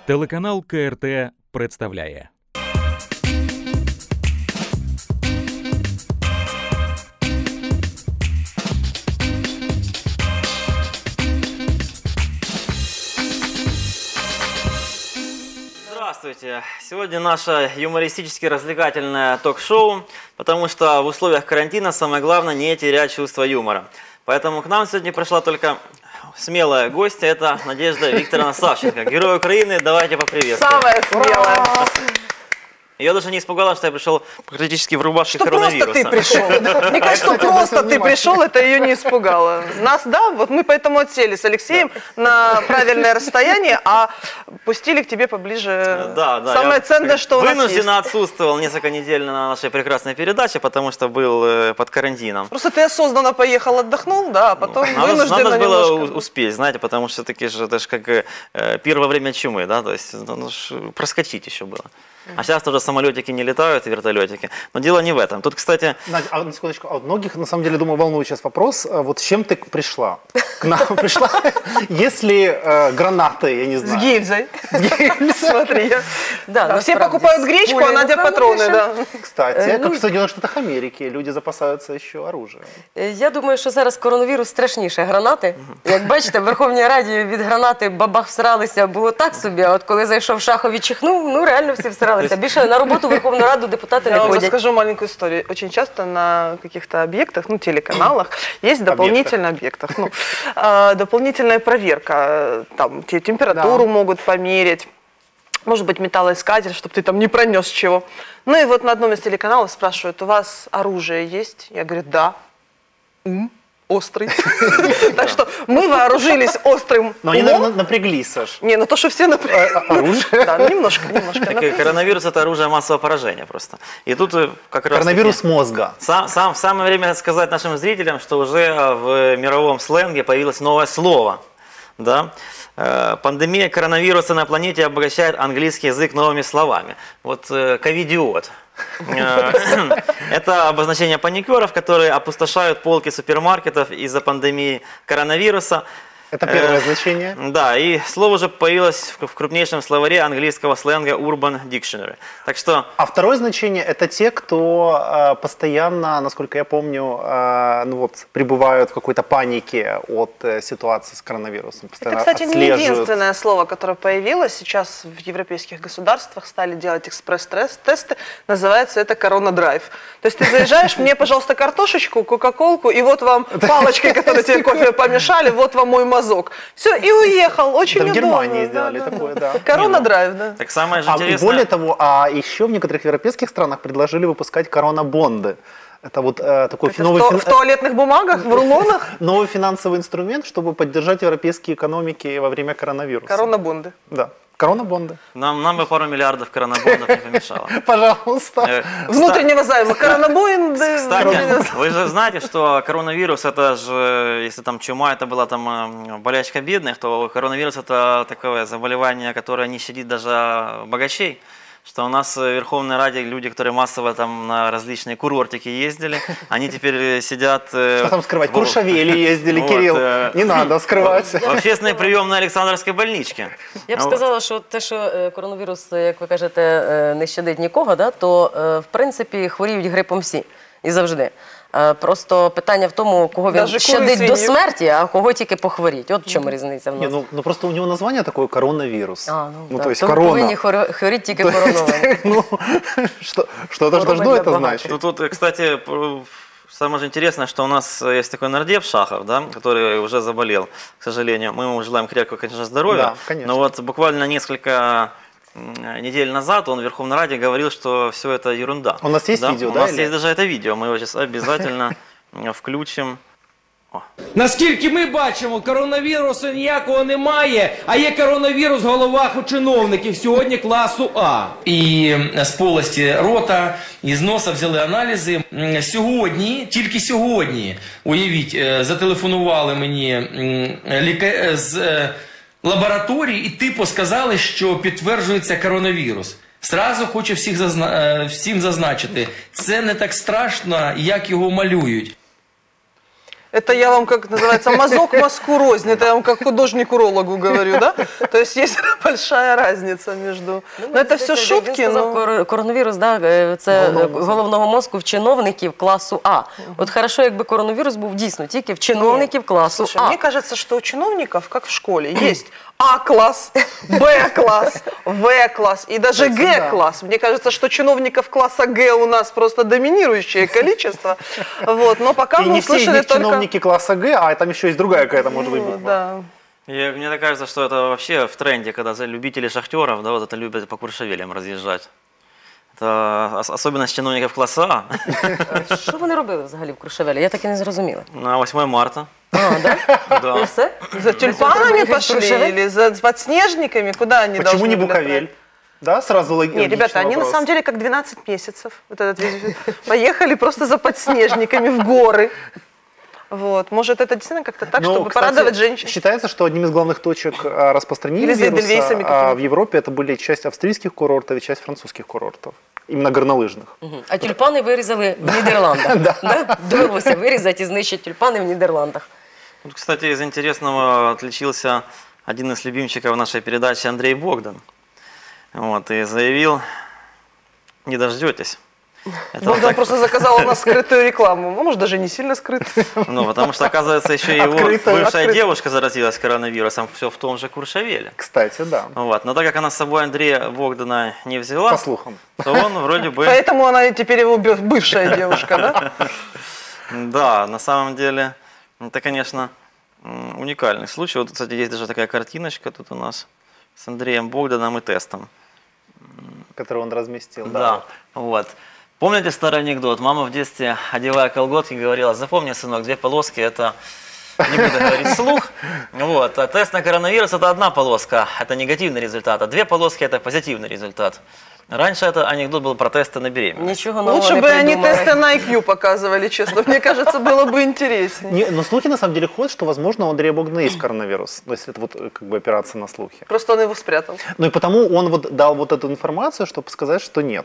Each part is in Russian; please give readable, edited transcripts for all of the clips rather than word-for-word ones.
Телеканал КРТ представляє. Здравствуйте! Сегодня наше юмористически-развлекательное ток-шоу, потому что в условиях карантина самое главное не терять чувство юмора. Поэтому к нам сегодня пришла только смелая гостья, это Надежда Викторовна Савченко, Герой Украины. Давайте поприветствуем. Самая смелая. Я даже не испугалась, что я пришел практически в рубашке коронавируса. Просто ты пришел. Мне кажется, что просто ты пришел, это ее не испугало. Нас, да, вот мы поэтому отсели с Алексеем на правильное расстояние, а пустили к тебе поближе. Да, Самое ценное, что у нас есть. Вынужденно отсутствовал несколько недель на нашей прекрасной передаче, потому что был под карантином. Просто ты осознанно поехал, отдохнул, да, а потом вынужденно Надо было немножко. успеть, знаете, потому что таки же, это же как первое время чумы, да, то есть проскочить еще было. А сейчас тоже самолетики не летают, и вертолетики. Но дело не в этом. Тут, кстати... Надя, а на секундочку, а у многих, на самом деле, думаю, волнует сейчас вопрос, вот с чем ты пришла? К нам пришла, если гранаты, я не знаю. С гильзой. Смотри. Да, все покупают гречку, а Надя патроны, да. Кстати, как в Соединенных Штатах Америки, люди запасаются еще оружием. Я думаю, що зараз коронавірус страшніше гранати. Як бачите, в Верховній Раді від гранати бабах всралися, було так собі, а от коли зайшов Шахов і чихнув, ну реально всі всралися. Більше на роботу в Верховну Раду депутати не Я вам ходять. расскажу маленькую историю. Очень часто на каких-то объектах, ну, телеканалах, есть дополнительные объектах, ну, дополнительная проверка. Там температуру могут померить, может быть, металлоискатель, чтобы ты там не пронес чего. Ну и вот на одном из телеканалов спрашивают: у вас оружие есть? Я говорю: да. Острый. Так что мы вооружились острым Но они, умом. наверное, напряглись, Саш. Не, ну то, что все напрягли. Оружие? Да, ну немножко. Коронавирус – это оружие массового поражения просто. И тут как раз... Коронавирус мозга. Самое время сказать нашим зрителям, что уже в мировом сленге появилось новое слово. Да? Пандемия коронавируса на планете обогащает английский язык новыми словами. Вот ковидиот. Это обозначение паникеров, которые опустошают полки супермаркетов из-за пандемии коронавируса. Это первое значение. Да, и слово уже появилось в крупнейшем словаре английского сленга Urban Dictionary. Так что... А второе значение – это те, кто постоянно, насколько я помню, ну вот, пребывают в какой-то панике от ситуации с коронавирусом. Это, кстати, не единственное слово, которое появилось. Сейчас в европейских государствах стали делать экспресс-тесты. Называется это «Корона-драйв». То есть ты заезжаешь: мне, пожалуйста, картошечку, кока-колку, и вот вам палочки, которые тебе кофе помешали, вот вам мой мозок. Все, и уехал. Очень удобно. В Германии сделали такое, да. Корона-драйв, да. Так самое же интересное... Более того, еще в некоторых европейских странах предложили выпускать корона-бонды. Это вот такой новый... В туалетных бумагах, в рулонах? Новый финансовый инструмент, чтобы поддержать европейские экономики во время коронавируса. Корона-бонды. Да. Корона-бонды. Нам бы пару миллиардов коронабондов не помешало. Пожалуйста. Внутреннего займа. Коронабонды. Кстати, вы же знаете, что коронавирус, это же, если там чума, это была там болячка бедных, то коронавирус это такое заболевание, которое не щадит даже богачей. Что у нас в Верховной Раде люди, которые массово там на различные курортики ездили, они теперь сидят... Что там скрывать? Куршавели ездили, Кирилл. Не надо скрывать. В общественной приемной Олександрівській больничці. Я б сказала, що те, що коронавірус, як ви кажете, не щадить нікого, да, то в принципі хворіють грипом всі і завжди. Просто питання в тому, кого він щадить до смерті, а кого тільки похворіть. От в чому різниця в нас. Ну просто у нього названня такое коронавирус. То есть корона. Повинні хворіти тільки короновані. Ну, что-то же должно это значить. Тут, кстати, самое же интересное, что у нас есть такой нардеп Шахов, да, который уже заболел, к сожалению. Мы ему желаем крепкого, конечно, здоровья. Да, конечно. Но вот буквально несколько недель назад он в Верховной Раде говорил, что все это ерунда. У нас есть видео, да? У нас есть даже это видео, мы его сейчас обязательно включим. Наскільки ми бачимо, коронавірусу ніякого немає, а є коронавірус в головах у чиновників сьогодні класу А. І з полості рота, із носа взяли аналізи. Сьогодні, тільки сьогодні, уявіть, зателефонували мені з лабораторії і типу сказали, що підтверджується коронавірус. Зразу хочу всім зазначити, це не так страшно, як його малюють. Это я вам, как называется, мазок мазку рознь. Это я вам как художник-урологу говорю, да? То есть есть большая разница между... Но это все шутки, Він сказав, коронавірус, да, це головного мозку в чиновників класу А. От хорошо, якби коронавірус був дійсно тільки в чиновників класу Слушай, А. мне кажется, что у чиновников, как в школе, есть А-класс, Б-класс, В-класс и даже Г-класс. Мне кажется, что чиновников класса Г у нас просто доминирующее количество. Вот. Но пока И мы не все из услышали них только... чиновники класса Г, а там еще есть другая какая-то, может быть, буква. Да. И мне так кажется, что это вообще в тренде, когда любители шахтеров, да, вот это любят по Куршавелям разъезжать. Это особенность чиновников класса А. Що вони робили взагалі в Крушевелі? Я так і не зрозуміла. На 8 марта. А, да? І Да. все? За тюльпанами в пошли Куршевель? или за подснежниками? Куда они Почему должны не были Буковель? отправить? Да, сразу логично. Не, ребята, они на самом деле как 12 месяцев. Вот этот поехали просто за подснежниками в горы. Вот. Может, это действительно как-то так, Ну, чтобы кстати, порадовать женщин? Считается, что одним из главных точек распространения Или за вируса эдельвейсами в какими-то. Европе это были часть австрийских курортов и часть французских курортов. Именно горнолыжных. Мгм. А тюльпани вирізали в Нідерландах. Да? Довелося вирізати і знищити тюльпани в Нідерландах. Тут, кстати, из интересного отличился один из любимчиков нашей передачи Андрей Богдан. Вот, и заявил, не дождетесь. Это Богдан вот так, просто заказал у нас скрытую рекламу. Ну, может, даже не сильно скрытую. ну, потому что, оказывается, еще его Открытая, бывшая открытая. девушка заразилась коронавирусом, все в том же Куршавеле. Кстати, да. Вот. Но так как она с собой Андрея Богдана не взяла, По слухам. то он вроде бы... Поэтому она теперь его бывшая девушка, да? Да, на самом деле, это, конечно, уникальный случай. Вот, кстати, есть даже такая картиночка тут у нас с Андреем Богданом и тестом. Который он разместил. Да, вот. Помните старый анекдот? Мама в детстве, одевая колготки, говорила: запомни, сынок, 2 полоски – это, не буду говорить вслух, вот. А тест на коронавирус – это 1 полоска, это негативный результат, а 2 полоски – это позитивный результат. Раньше это анекдот был про тесты на беременность. Нічого нового Лучше не бы они придумали. тесты на IQ показывали, честно. Мне кажется, было бы интереснее. Но слухи на самом деле ходят, что, возможно, у Андрея Богдана есть коронавирус. То есть это вот как бы опираться на слухи. Просто он его спрятал. Ну и потому он вот дал вот эту информацию, чтобы сказать, что нет.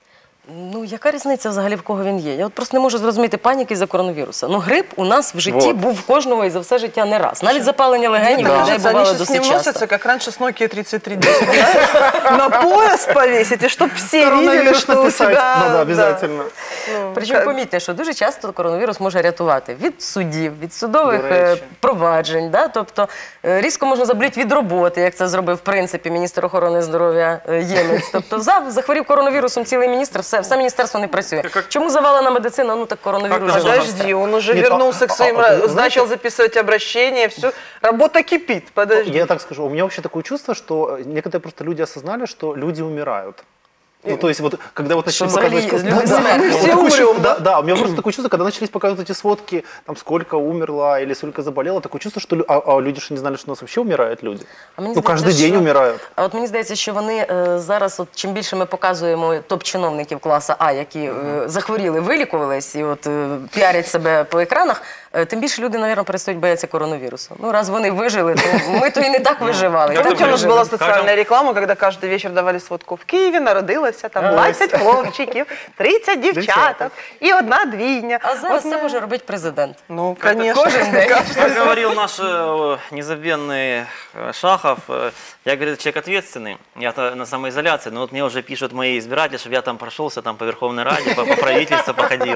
Ну, яка різниця взагалі, в кого він є? Я от просто не можу зрозуміти паніки за коронавіруса. Ну, грип у нас в житті Вот. був в кожного і за все життя не раз. Навіть запалення легенів Мне у людей кажется, они бувало сейчас с досить ним часто. носятся, как раньше с Nokia 3310, знаешь? На пояс повесить, и чтоб все видели, Коронавирус что у написать тебя... надо да. обязательно. Причому помітьте, що дуже часто коронавірус може рятувати від судів, від судових До речі. проваджень. Да? Тобто різко можна заболіти від роботи, як це зробив, в принципі, міністр охорони здоров'я Ємець. Тобто захворів коронавірусом цілий міністр, все міністерство не працює. Чому завалена медицина? Ну так коронавірус. Как же Подожди, он уже Нет, вернулся к своим... начал записывать обращения, все. Работа кипит, подожди. Я так скажу, у меня вообще такое чувство, что некоторые просто люди осознали, что люди умирают. Ну, то есть вот, когда вот начали Что взагалі показывать... люди смертні. Мы все Такое чувство, умрем, да? да, у меня просто такое чувство, когда начались показывать эти сводки, там сколько умерло или сколько заболело, такое чувство, что люди же не знали, что у нас вообще умирают люди. А мені Ну, здається, каждый день що- умирают. А от мені здається, що вони зараз, от чим більше ми показуємо топ-чиновників класу А, які захворіли, вилікувались і от піарять себе по екранах, тим більше люди, мабуть, перестають боятися коронавірусу. Ну, раз вони вижили, то ми то і не так виживали. і Как так Помните, у нас вижили. была социальная реклама, когда каждый вечер давали сводку. В Киеве народилось там 20 хлопчиків, 30 дівчаток і 1 двійня. А зараз От це ми- може робити президент. Ну, конечно. Кожен день. Как говорил наш незабвенный Шахов, я, говорит, человек ответственный, я на самоизоляции, но вот мне уже пишут мои избиратели, чтобы я там прошелся там по Верховной Раде, по правительству походил.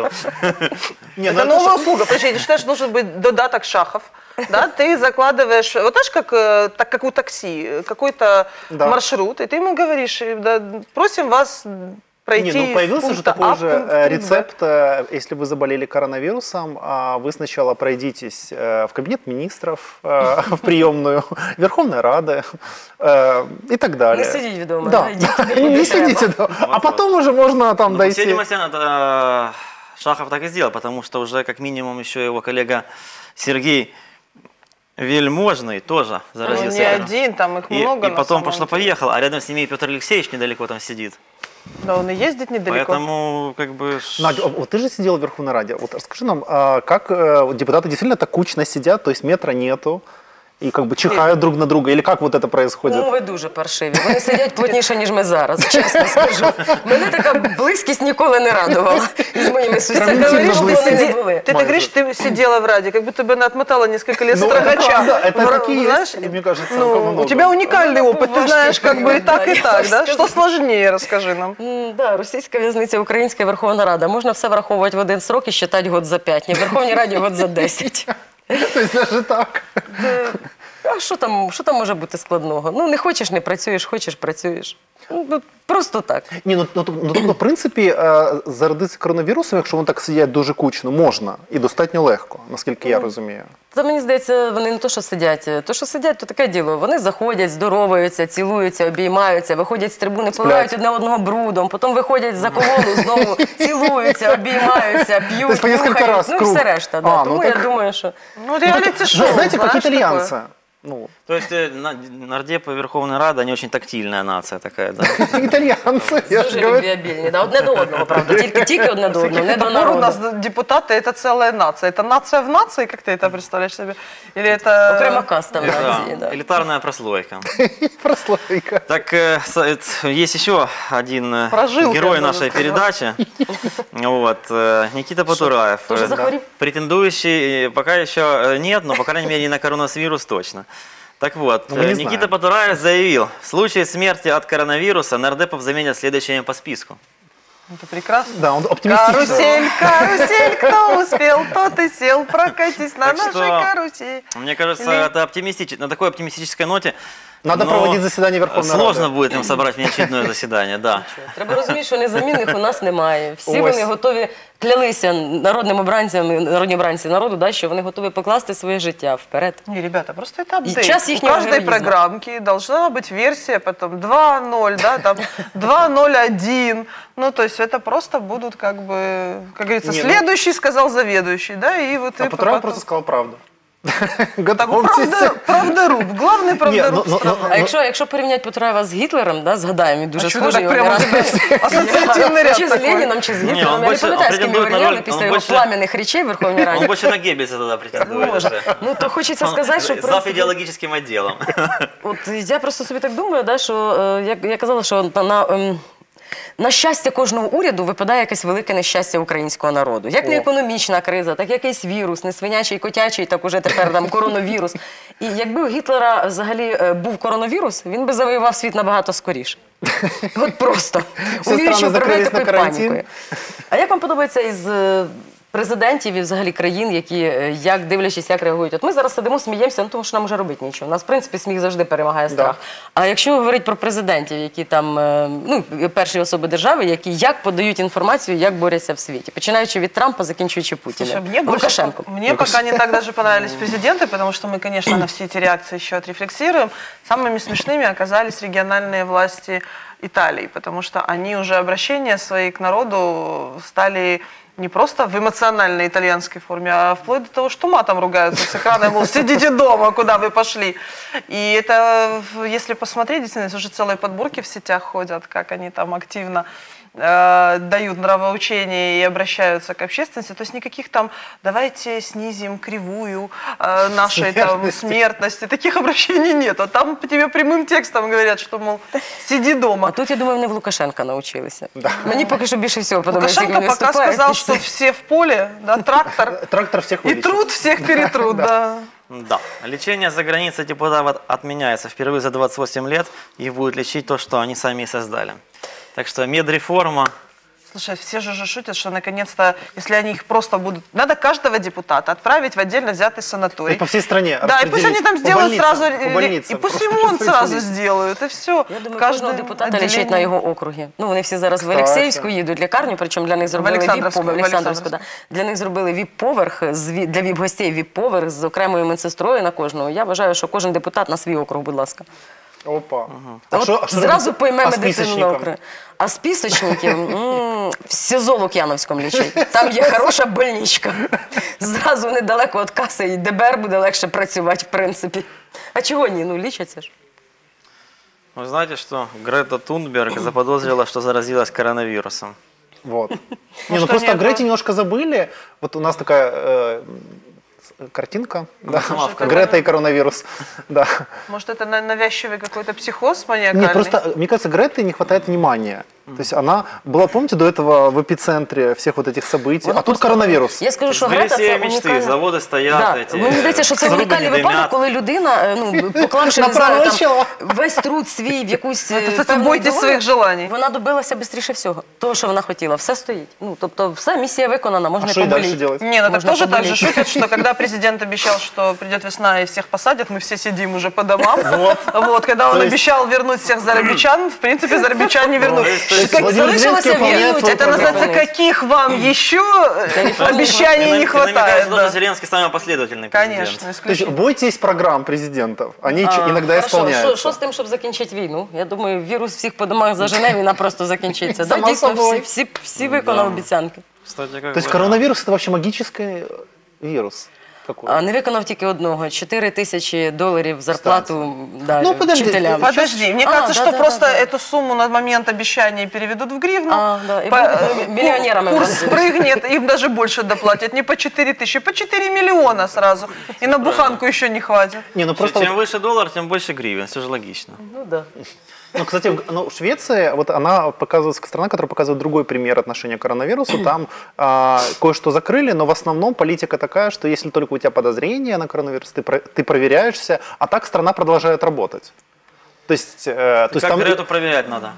Не, ну Это новая услуга. Подожди, ты считаешь, должен быть додаток Шахов? Да, ты закладываешь, вот знаешь, как у такси, какой-то Да. маршрут, и ты ему говоришь, да, просим вас пройти Не, ну появился с же пункта такой А в же пункт Б. рецепт, если вы заболели коронавирусом, вы сначала пройдитесь в кабинет министров, в приемную Верховной Рады и так далее. Не сидіть вдома. Да, йдіть туди, не куди сидите, треба. да. А потом уже можно там Ну, по всей дойти. видимости, Шахов так и сделал, потому что уже как минимум еще его коллега Сергей Вельможный тоже Ну, заразился. не один, там их И много на потом самом пошло-поехало, а рядом с ними и Петр Алексеевич недалеко там сидит. деле. Да, он и ездит недалеко. Поэтому, как бы... Надя, а вот ты же сидела в Верховной Раде. Вот расскажи нам, как депутаты действительно так кучно сидят, то есть метра нету, И как бы чихают друг на друга? Или как вот это происходит? Умови дуже паршиві. Вони сидять плотніше, ніж ми зараз, чесно скажу. Мене така близькість ніколи не радувала із моїми сусідами. Ты говоришь, ты сидела в Раде, как будто бы она отмотала несколько лет строгача. Это такие есть, мне кажется, у тебя уникальный опыт, ты знаешь, как бы и так, да? Что сложнее, расскажи нам. Да, російська в'язниця, українська Верховна Рада. Можна все враховувати в один срок і считати год за 5, не в Верховній Раді год за 10. То есть даже так? А що там може бути складного? Ну, не хочеш – не працюєш, хочеш – працюєш. Ну, просто так. Ні, тобто, в принципі, заразитися коронавірусом, якщо вони так сидять дуже кучно, можна і достатньо легко, наскільки я розумію. Та мені здається, вони не то, що сидять. То, що сидять, то таке діло. Вони заходять, здороваються, цілуються, обіймаються, виходять з трибуни, поливають одне одного брудом, потім виходять за колону, знову цілуються, обіймаються, п'ють, нюхають, ну і все решта. Да. Тому я думаю, що... Ну, реалити-шоу, знаете, как итальянцы. Ну. То есть нардепы Верховной Рады, они очень тактильная нация такая, да? Итальянцы, я же Дуже говорю. любвеобільні, да, одне до одного, правда, тільки одне до одного, не до У народу. нас депутаты – это целая нация. Это нация в нации, как ты это представляешь себе? Или это... Окрема каста в нації, Да, да. элитарная прослойка. Прослойка. Так, есть еще один Прожилка, герой я нашей даже передачи, вот, Никита Потураев, тоже захворел? претендующий, пока еще нет, но, по крайней мере, и на коронавирус точно. Так вот, Никита Потураев заявил, в случае смерти от коронавируса нардепов заменят следующими по списку. Это прекрасно. Да, он оптимистичный. Карусель, карусель, кто успел, тот и сел, прокатись на Так нашей что, карусели. Мне кажется, это на такой оптимистической ноте Надо проводить заседание Верховной Рады. сложно будет им собрать внеочередное заседание, да. Треба розуміти, що незамінних у нас немає. Всі Ось. вони готові, клялися народним обранцям, народні обранці народу, да, що вони готові покласти своє життя вперед. Не, ребята, просто это апдейт. Час У ихнего каждой героизма. программки должна быть версия, потом 2.0, да, там 2.0.1. Ну, то есть это просто будут как бы, как говорится, Не, следующий сказал заведующий, да, и вот А и Потураев потом- просто сказал правду. Так, Готовьтесь. правдоруб, главный правдоруб ну, страны. А якщо порівняти Потураєва з Гітлером, да, згадаємо, він дуже А чого схожий. так прямо ассоциативный ряд Чи з такой? Леніном, чи з Ні, Гітлером. он Я не більше пам'ятаю, з ким претендує його на рівняли роль, після он його більше- пламенних речей в Верховній Он Раді. больше на Геббельса тогда претендует. даже. Ну, то хочеться Он сказати, що в зав принципі... идеологическим отделом. От я просто собі так думаю, да, що я казала, що на щастя кожного уряду випадає якесь велике нещастя українського народу. Як не економічна криза, так якийсь вірус, не свинячий, котячий, так уже тепер там коронавірус. І якби у Гітлера взагалі був коронавірус, він би завоював світ набагато скоріше. От просто. Всі Уміючи страни управляти закрились на такою карантин. панікою. А як вам подобається із президентів і взагалі країн, які, як дивлячись, як реагують? От ми зараз сидимо, сміємося, ну тому що нам вже робити нічого. У нас, в принципі, сміх завжди перемагає страх. А якщо говорити про президентів, які там, ну, перші особи держави, які як подають інформацію, як борються в світі, починаючи від Трампа, закінчуючи Путіним. Слушай, Лукашенко. Мне пока не так даже понравились президенты, потому что мы, конечно, на все эти реакции еще отрефлексируем. Самыми смешными оказались региональные власти Италии, потому что они уже обращения свои к народу стали не просто в эмоциональной итальянской форме, а вплоть до того, что матом ругаются с экрана, мол, сидите дома, куда вы пошли. И это, если посмотреть, действительно, уже целые подборки в сетях ходят, как они там активно дают нравоучения и обращаются к общественности. То есть никаких там «давайте снизим кривую нашей там смертности». Таких обращений нет. А там тебе прямым текстом говорят, что, мол, сиди дома. А тут, я думаю, вони в Лукашенка навчилися. Мені поки що більше всього подобається, як Лукашенко він пока виступає. сказал, что все в поле, да, трактор всех и вылечит. труд всех перетрут, да. Да. Лечение за границей депутатов отменяется впервые за 28 лет. Их будет лечить то, что они сами и создали. Так что медреформа. Слушай, все же шутят, что наконец-то, если они их просто будут... Надо каждого депутата отправить в отдельно взятый санаторий. И по всей стране Да, и пусть они там сделают сразу... По больницам. И пусть Просто ремонт сразу распределить. сделают, и все. Я думаю, кожного депутата лічать на отделение. його округі. Ну, вони всі зараз в Кстати. Олексіївську їдуть лікарню, причому для них зробили Олександрівську, віп-поверх. в Олександрівську. Да. Для них зробили віп-поверх, для віп-гостей віп-поверх з окремою медсестрою на кожного. Я вважаю, що кожен депутат на свій округ, будь ласка. Опа. От зразу пойме А з медицину на пісочником? округ. А з пісочників в СІЗО Лук'яновському лічать. Там є хороша больничка. Зразу недалеко від каси, і ДБР буде легше працювати, в принципі. А чого ні? Ну, лічаться ж. Вы знаете, что Грета Тунберг заподозрила, что заразилась коронавирусом. Вот. Не, ну что просто о нет, Грете немножко забыли. Вот у нас такая картинка. Да. Самовка. Грета и коронавирус. Да. Может, это навязчивый какой-то психоз маниакальный? Нет, просто, мне кажется, Греты не хватает внимания. То есть она была, помните, до этого в эпицентре всех вот этих событий, а тут коронавірус. Я скажу, що Сбылись Грета все це мечты, унікальна. заводи стоять, Да. эти, Мені здається, що це труби унікальний не випадок, димят. коли людина, поклавши, не знаю, Напророчила. там, весь труд свій в якусь Это певну бойтесь ідеологію, своих желаний. вона добилася швидше всього. Того, що вона хотіла. Все стоїть. Ну, тобто, все, місія виконана, А можна что и дальше поболіти. делать? Не, ну так Можно тоже так же поболеть. шутят, что когда президент обещал, что придет весна и всех посадят, мы все сидим уже по домам. Вот, когда он То есть- обещал вернуть всех зарабичан, в принципе, зарабичан не вернулись. То есть Как- Владимир залишилося Зеленский выполняет вернуть, свою Это программу. называется, каких вам еще обещаний не Мне хватает. кажется, да. даже Зеленский самый последовательный президент. Конечно, То есть исключительно. бойтесь программ президентов, они иногда Хорошо, исполняются. що з тим, щоб закінчити війну? Я думаю, вірус всіх по домах зажене, війна просто закінчиться. Да, Само дійсно, собою. всі виконав обіцянки. Кстати, как То есть бы, коронавирус это вообще магический вирус? Какой? А не виконав тільки одного. $4 тисячі зарплату да, Ну, подожди, вчителям. Подожди, мне кажется, да, что да, просто да, да. эту сумму на момент обещания переведут в гривну. Да, и По- будут миллионерами Курс у нас. спрыгнет, им даже больше доплатят. Не по 4 тысячи, по 4 миллиона сразу. И на буханку еще не хватит. Не, ну просто чем вот, выше доллар, тем больше гривен, все же логично. Ну, да. ну, кстати, ну, Швеция, вот она показывается, страна, которая показывает другой пример отношения к коронавирусу. Там кое-что закрыли, но в основном политика такая, что если только у тебя подозрение на коронавирус, ты проверяешься, а так страна продолжает работать. То есть Как там, Грету проверять надо?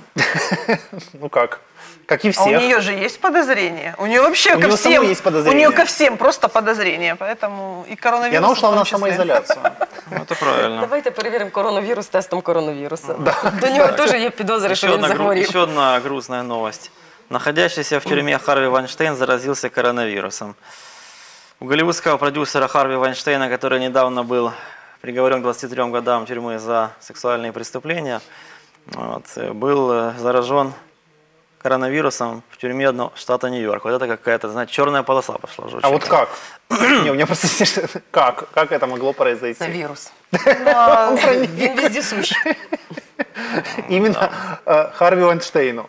ну как и А у всех. нее же есть подозрения. У нее вообще У ко нее всем, самой есть подозрения. у нее ко всем просто подозрения, поэтому и коронавирус. И она ушла в том на числе. самоизоляцию. Ну, это правильно. Давайте перевіримо коронавірус тестом коронавіруса. До нього теж є підозри, що він захворів. Еще одна грустная новость. Находящийся в тюрьме Харви Вайнштейн заразился коронавирусом. У голливудского продюсера Харви Вайнштейна, который недавно был приговорен к 23 годам тюрьмы за сексуальные преступления, вот, был заражен коронавирусом в тюрьме штата Нью-Йорк. Вот это какая-то, знаете, черная полоса пошла. Уже А вот как? Не, у меня просто как это могло Це произойти? вірус. А, Він вездесущий. Именно Харви Вайнштейну.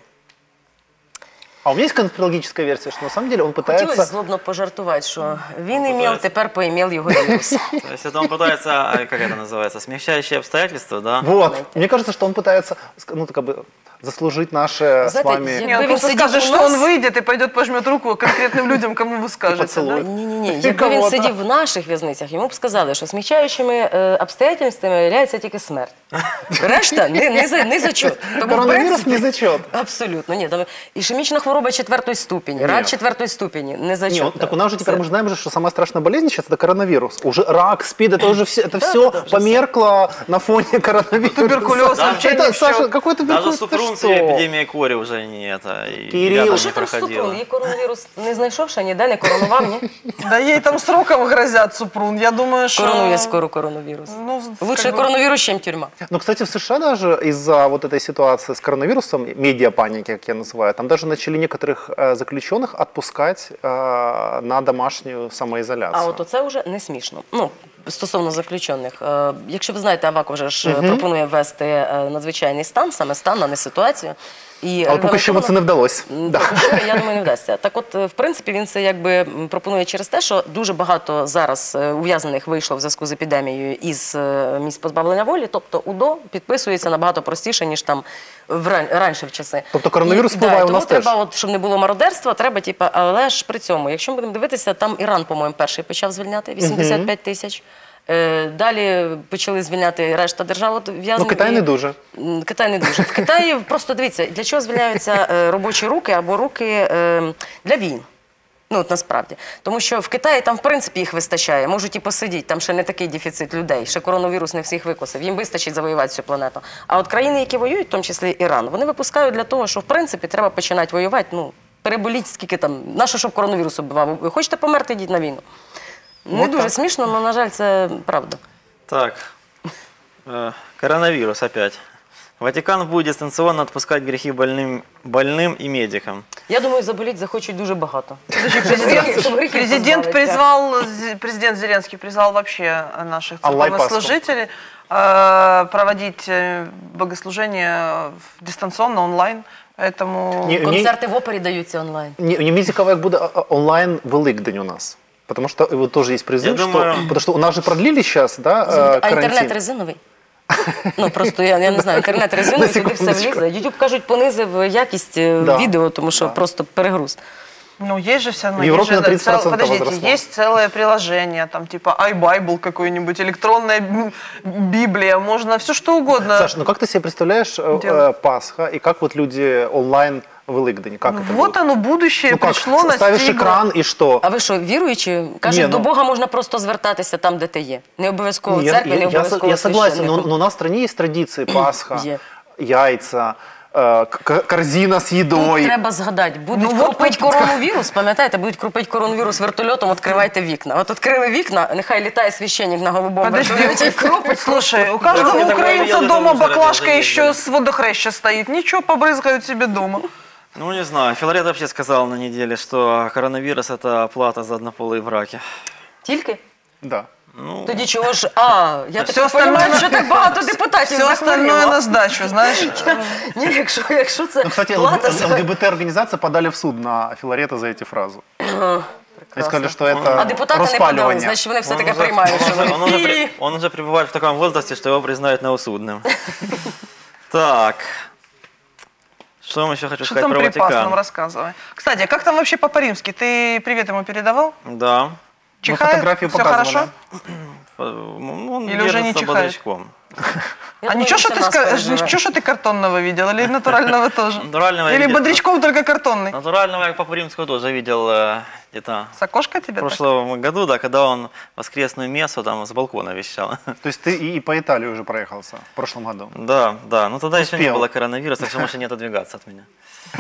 А у меня есть конспирологическая версия, что на самом деле он Хотілося пытается... злобно пожартувати, що він імів, тепер поімів його вірус. То есть это он пытается, как это называется, смягчающие обстоятельства, да? Вот. Мне кажется, что он пытается, ну, как бы, заслужить наше с Знаете, вами... я- Не, он Якби просто він сидів скажет, у что нас- он выйдет и пойдет пожмет руку конкретным людям, кому вы скажете. поцелуй. Да? Ні. Якби він Кого-то. сидів в наших в'язницях, йому б сказали, що смягчаючими обстоятельствами являється тільки смерть. Решта не зачет. Тому, в Коронавирус принципі, не зачет. Абсолютно, ні. Там ішемічна хвороба 4 ступені, рак 4 ступені, не Не, зачет. так у нас же теперь мы знаем, что самая страшная болезнь сейчас это коронавирус. Уже рак, СПИД, это уже все, это все померкло на фоне коронавируса. Туберкулез, Да. вообще Это, не Саша, всё. какой ты Даже ты Супрун что? с эпидемией кори уже не это. и Кирилл. рядом А не що там з проходила. Супрун? Її коронавірус не знайшов ще ніде, не коронував, ні? Да ей там сроком грозят, Супрун. Я думаю, что... Коронує скоро коронавірус. Ну, Лучше как бы- коронавірус, ніж тюрма. Ну, кстати, в США даже из-за вот этой ситуации с коронавирусом, медиапаники, как я называю, там даже начали некоторых заключенных отпускать на домашнюю самоизоляцию. А от оце вже не смішно. Ну, стосовно заключених. Якщо ви знаєте, АВАК вже ж пропонує ввести надзвичайний стан, саме стан, а не ситуацію. І Але поки що йому це не вдалося. Да. Поки що, я думаю, не вдасться. Так от, в принципі, він це якби пропонує через те, що дуже багато зараз ув'язнених вийшло в зв'язку з епідемією із місць позбавлення волі, тобто УДО підписується набагато простіше, ніж там раніше в часи. Тобто коронавірус І, впливає у тому нас теж? треба, от, щоб не було мародерства, треба, але ж при цьому, якщо ми будемо дивитися, там Іран, по-моєму, перший почав звільняти, 85 тисяч. Далі почали звільняти решта держав от в'язнів. Ну, Китай не дуже. Китай не дуже. В Китаї просто дивіться, для чого звільняються робочі руки або руки для війн. Ну, от насправді. Тому що в Китаї там, в принципі, їх вистачає. Можуть і посидіти, там ще не такий дефіцит людей. Ще коронавірус не всіх викосив. Їм вистачить завоювати цю планету. А от країни, які воюють, в тому числі Іран, вони випускають для того, що, в принципі, треба починати воювати. Ну, переболіть, скільки там, наше, щоб коронавірус убивав. Ви хочете померти, йдіть на війну. Не дуже смішно, але, на жаль, це правда. Так, коронавирус опять. Ватикан будет дистанционно отпускать грехи больным и медикам. Я думаю, заболіть захочуть дуже багато. Президент Зеленский призвал вообще наших Аллай церковнослужителей проводить богослужения дистанционно, онлайн. Поэтому... Ні, Концерти в опері даються онлайн. Мені цікаво, як буде онлайн Великдень у нас. Потому что вот тоже есть призыв, Я думаю- потому что у нас же продлили сейчас, да, А карантин. інтернет резиновий? Ну просто я не знаю, інтернет резиновий, На туди все секундочку. влізе. YouTube, кажуть, понизив якість відео, тому що просто перегруз. Ну, есть же все равно. В Европе есть же, на 30% подождите, возросло. есть целое приложение, там типа iBible какой-нибудь, электронная Библия, можно все что угодно. Саш, ну как ты себе представляешь Пасха и как вот люди онлайн в Великдень? Как это Вот будет? оно, будущее Ну как, пришло, ставишь настигло. экран и что? А ви що, віруючі? Кажуть, Ні, до ну- Бога можна просто звертатися там, де ти є. Не обов'язково в Я- церкві, не я обов'язково согласен, священнику. но у нас в стране есть традиции Пасха, Є. яйца, корзина с Тут едой. треба згадати, будуть Ну, от кропити коронавірус, пам'ятаєте, будуть кропити коронавірус вертольотом, відкривайте вікна. От відкрили вікна, нехай літає священник на голубому вертольоті і кропить. Слушай, у Я каждого так украинца говорил, дома даже уже баклажка ради еще заездили. с водохреща стоит. Ничего, побрызгают себе дома. Ну, не знаю. Филарет вообще сказал на неделе, что коронавирус – это плата за однополые браки. Тільки? Да. Ну, Тоді чого ж, я Все так остальное розумію, на- що так багато депутатів Все остальное захворіло. на сдачу, знаешь. Ні, якщо це Ну, кстати, плата за... ЛГБТ-организация подали в суд на Филарета за эти фразы. И сказали, что это А депутати не подали, распаливание. значить вони все он таки уже- приймають, що вони... он уже пребывает в таком возрасте, что его признают неусудным. Так. Что вам еще хочу Что сказать там про припас нам Ватикан? рассказывай. Кстати, а как там вообще Папа Римский? Ты привет ему передавал? Да. Чихает? фотографию Все показывали. хорошо? Он Или уже не держится чихает? бодрячком. А ничего, что ты ничего, что ты картонного видел? Или натурального тоже? Натурального я Или видел. бодрячком только картонный? Натурального я Папу Римского тоже видел где-то С окошка тебе в так? прошлом году, да, когда он воскресную мессу там с балкона вещал. То есть ты и по Италии уже проехался в прошлом году? Да, да, но тогда еще не Успел. было коронавируса, так что можете не отодвигаться от меня.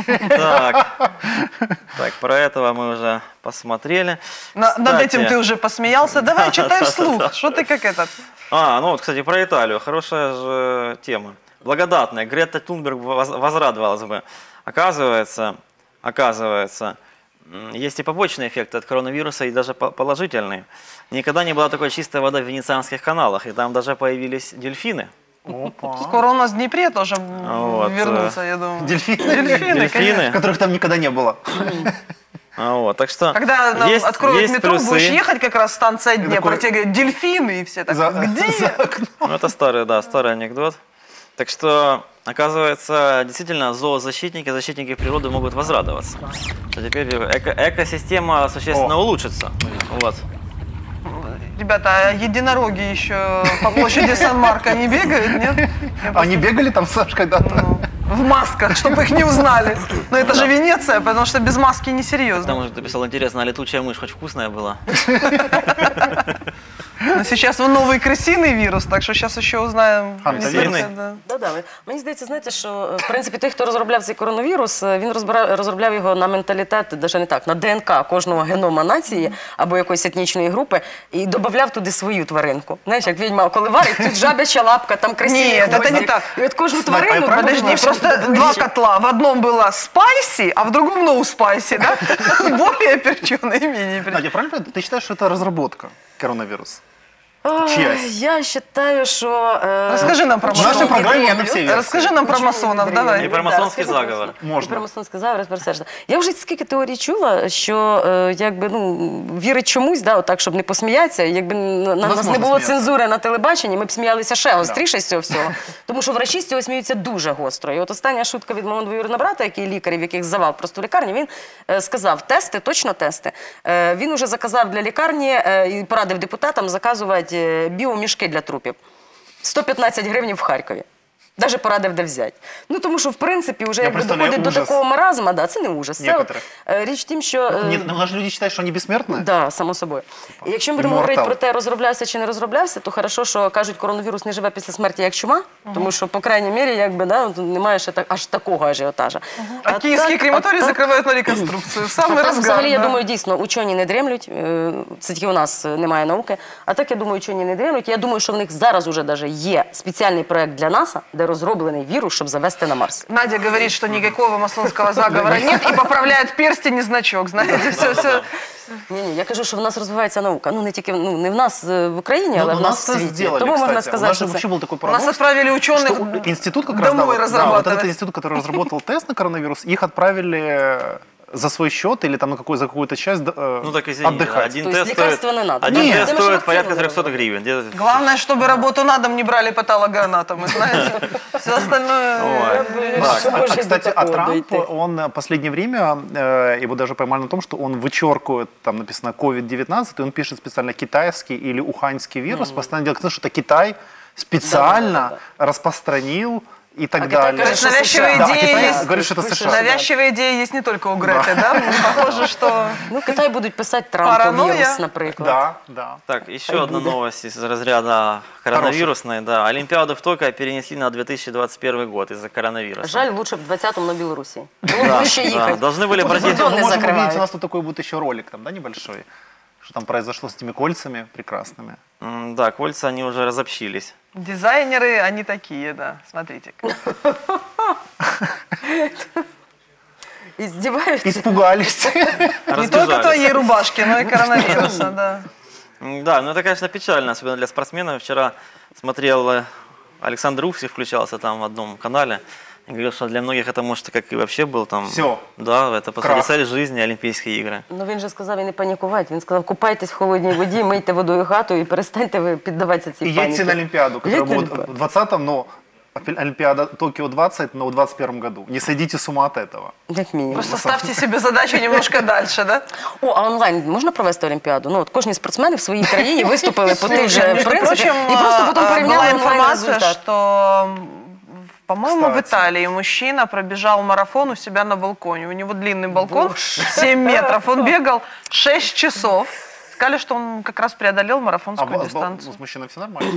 Так, про этого мы уже посмотрели. Над Кстати, этим ты уже посмеялся. Давай, читай вслух. Что ты как этот? ну вот, кстати, про Италию. Хорошая же тема. Благодатная. Грета Тунберг возрадовалась бы. Оказывается, есть и побочные эффекты от коронавируса, и даже положительные. Никогда не была такой чистая вода в венецианских каналах, и там даже появились дельфины. Скоро у нас в Днепре тоже Вот, вернутся, я думаю. Дельфины? Дельфины. Которых там никогда не было. Вот, так что Когда нам есть, откроют есть метро, плюсы. будешь ехать как раз станция Днепр, такой- тебе говорят, дельфины, и все так, где? за окном. Ну, это старый анекдот. Так что, оказывается, действительно, защитники природы могут возрадоваться. Что теперь экосистема существенно улучшится. Вот. Ребята, а единороги еще по площади Сан-Марко не бегают, нет? Они бегали там, Саш, когда-то? Ну, в масках, чтобы их не узнали. Но это же Венеция, потому что без маски несерьезно. Потому что ты писал, интересно, а летучая мышь хоть вкусная была? Но сейчас новый крысиный вирус, так что сейчас еще узнаем. Антовірний? Да. Да. Мені здається, знаєте, що в принципі той, хто розробляв цей коронавірус, він розробляв його на менталітет, навіть не так, на ДНК кожного генома нації або якоїсь етнічної групи і додавав туди свою тваринку. Знаєш, як відьма, коли варить, тут жабяча лапка, там красиві Нет, это гвозді. не так. І от кожну тварину... Подожди, добавляєш, просто добавляєш. два котла. В одном было спайси, а в другом ноу спайси, да? Более перченый и менее перченый. Надя, правильно ты считаешь, что это разработка коронавируса? Ой, Чиясь? я вважаю, що... Расскажи нам про В нашей масонов. программе я на все версии. Расскажи нам про масонов, давай. И про масонский заговор. Можно. Про масонський заговор, про все. Я вже скільки теорій чула, що якби, вірить чомусь, да, отак, щоб не посміятися, якби на нас Возможно не було сміятися. цензури на телебаченні, ми б сміялися ще гостріше з цього всього. Тому що врачі з цього сміються дуже гостро. І от остання шутка від мого двоюрідного брата, який лікар, в яких завал просто в лікарні, він сказав, тести, точно тести. Він уже заказав для лікарні і порадив депутатам заказувати біомішки для трупів. 115 гривень в Харкові. Даже порадив, де взяти. Ну, тому що, в принципі, вже якби представляю доходить до ужас. такого маразма, да, це не ужас. Це от, Некоторых. річ в тім, що... Нет, ну, у нас же люди считают, что они бессмертны. Да, само собою. І якщо ми будемо Іммортал. говорити про те, розроблявся чи не розроблявся, то хорошо, що кажуть, коронавірус не живе після смерті як чума, тому що, по крайній мірі, якби, да, от немає ще аж такого ажіотажа. А киевский крематорий так- закрывают на реконструкцию. Самый а так, разгар. взагалі, я да. думаю, дійсно, учені не дремлють, це тільки у нас немає науки, а так, я думаю, учені не дремлють. Я думаю, що в них зараз уже даже є спеціальний проект для НАСА, де розроблений вірус, щоб завести на Марс. Надя говорит, что никакого масонского заговора нет, и поправляет перстень и значок, знаете, все. Ні, я кажу, що в нас розвивається наука. Ну, не тільки, не в нас в Україні, Ну, але у в нас в нас это світі. сделали, Тому можна кстати. У сказати, нас що же це... вообще был такой У прогноз. нас отправили ученых Что институт как раз, домой вот разрабатывать. этот институт, который разработал тест на коронавирус, их отправили за свой счет или там за какую-то часть Ну так извини, отдыхать. один То есть тест лекарства не надо. один Нет. тест Это мы же стоит порядка вакцину 300 делаем. гривен. Где- Главное, чтобы работу на дом не брали патологоанатомы, знаете. Все остальное... Ой. Що може до Кстати, а такого Трамп, дойти? он в последнее время, его даже поймали на том, что он вычеркивает, там написано COVID-19, и он пишет специально китайский или уханьский вирус, постоянно делает, что это Китай специально распространил и так Китай далее. кажется, То есть навязчивые Да, идеи Китай есть. говорит, что это США. Навязчивые идеи есть не только у Греты, да? Похоже, что... Ну, Китай будуть писати Трампу Паранойя. вірус, наприклад. Да, да. Так, еще одна новость из разряда коронавирусной. Да, Олимпиаду в Токио перенесли на 2021 год из-за коронавируса. Жаль, лучше б 20-му на Білорусі. Було Да, ближче да, їхати. должны были Тут пройти... кордон не Мы можем закривають. увидеть, у нас тут такой будет еще ролик, там, да, небольшой, что там произошло с этими кольцами прекрасными. Да, кольца, они уже разобщились. Дизайнеры, они такие, да. Смотрите. Издеваються. Испугались. Не только Разбежались. твоей рубашки, но и коронавируса, да. Да, ну это, конечно, печально, особенно для спортсменов. Вчера смотрел Александр Усик, включался там в одном канале, и говорил, что для многих это, может, как и вообще был там... Всё. Да, это после Крах. цель жизни Олимпийские игры. Ну він же сказав і не панікувати. Він сказав, купайтесь в холодній воді, мийте водою хату і перестаньте ви піддаватися цій И паніці. едьте на Олимпиаду, которая Едьте на будет Олимпиаду. в 20-м, но Олимпиада Токио 20, но в 21 году. Не сойдите с ума от этого. Як мінімум. Просто ставьте себе задачу немножко дальше, да? О, а онлайн можна провести Олімпіаду? Ну, от кожні спортсмени в своїй країні виступили по тих же Между принципах прочим, і просто потім была порівняли информация, онлайн-результат. что, по-моему, в Кстати. Италии мужчина пробежал марафон у себя на балконе. У него длинный балкон, 7 метров. Он бегал 6 часов. Сказали, что он как раз преодолел марафонскую дистанцию. с мужчиной все нормально?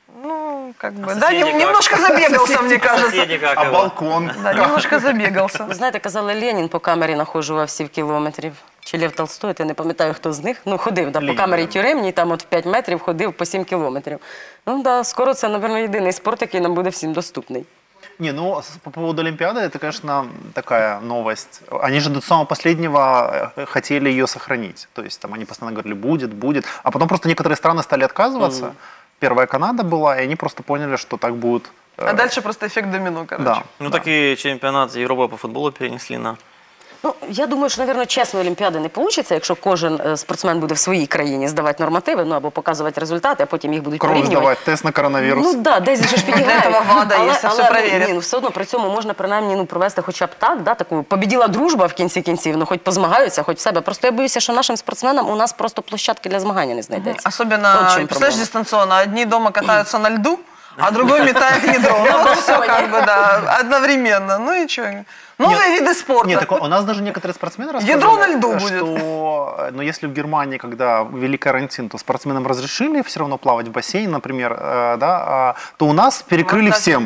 Ну, как бы, А да, соседи как? немножко забегался, мне кажется. Соседи как А его? балкон? Да, немножко забегался. Ви знаєте, казали, Ленін по камері находжував 7 кілометрів. Чи Лев Толстой, я не пам'ятаю, хто з них. Ну, ходив по Ленін, камері да. тюремній, там от в 5 метрів ходив по 7 кілометрів. Ну, да, скоро це, напевно, єдиний спорт, який нам буде всім доступний. Не, ну по поводу Олимпиады, это, конечно, такая новость. Они же до самого последнего хотели ее сохранить. То есть там они постоянно говорили, будет. А потом просто некоторые страны стали отказываться. Первая Канада была, и они просто поняли, что так будет. А дальше просто эффект домино, короче. Да. Ну так и чемпионат Европы по футболу перенесли на... Ну, я думаю, що, мабуть, чесної Олімпіади не вийде, якщо кожен спортсмен буде в своїй країні здавати нормативи, ну, або показувати результати, а потім їх будуть Кровь порівнювати. сдавать, тест на коронавирус. Ну да, десь же ж підіграють. Для этого ВАДА є, все перевірять. ні, ну, все одно при цьому можна принаймні ну, провести хоча б так, да, таку побіділа дружба в кінці кінців, ну хоч позмагаються, хоч в себе. Просто я боюся, що нашим спортсменам у нас просто площадки для змагання не знайдеться. Особенно, Вот в чем представляешь, проблема. дистанционно. Одни дома катаются на льду, а другой метает ядро. Ну, вот все как бы, да, одновременно. Ну и что? Новые виды спорта. Нет, так у нас даже некоторые спортсмены Ядро на льду рассказывали, что ну, если в Германии, когда ввели карантин, то спортсменам разрешили все равно плавать в бассейне, например, да, то у нас перекрыли Вот так. всем.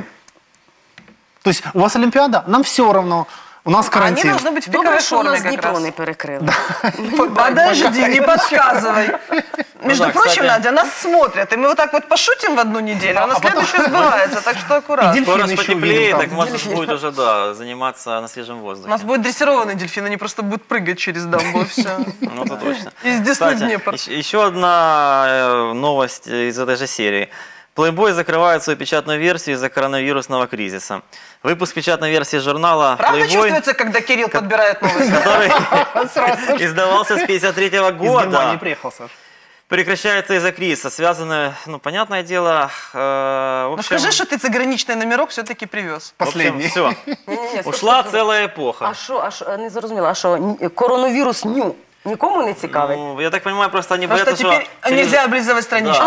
То есть у вас Олимпиада, нам все равно, у нас Они карантин. должны быть в Добре, пиковой що у форме нас как Дніпро раз. не перекрили. Подожди, не подсказывай. Между да, прочим, кстати. Надя, нас смотрят, и мы вот так вот пошутим в одну неделю, а на потом- следующую сбывается, так что аккуратно. Дельфины Скоро еще потеплее, увидим так там. можно будет уже, да, заниматься на свежем У воздухе. нас будет дрессированный дельфин, они просто будут прыгать через дамбу, все. Ну, это точно. Из Десны Кстати, Днепр. еще одна новость из этой же серии. Playboy закрывает свою печатную версию из-за коронавирусного кризиса. Выпуск печатной версии журнала Правда Playboy, чувствуется, когда Кирилл подбирает новости? который издавался с 1953 Из Германии года, приехал, Саш. прекращается из-за кризиса. Связано, ну, понятное дело, в Ну общем, скажи, что ты заграничный номерок все-таки привез. Последний. все. Ні-ні-ні, стоп, Ушла стоп. целая эпоха. А що, не зрозуміла, а що коронавірус ню нікому не цікавить? Ну, я так понимаю, просто они Просто боятся, что теперь через- нельзя облизывать странички.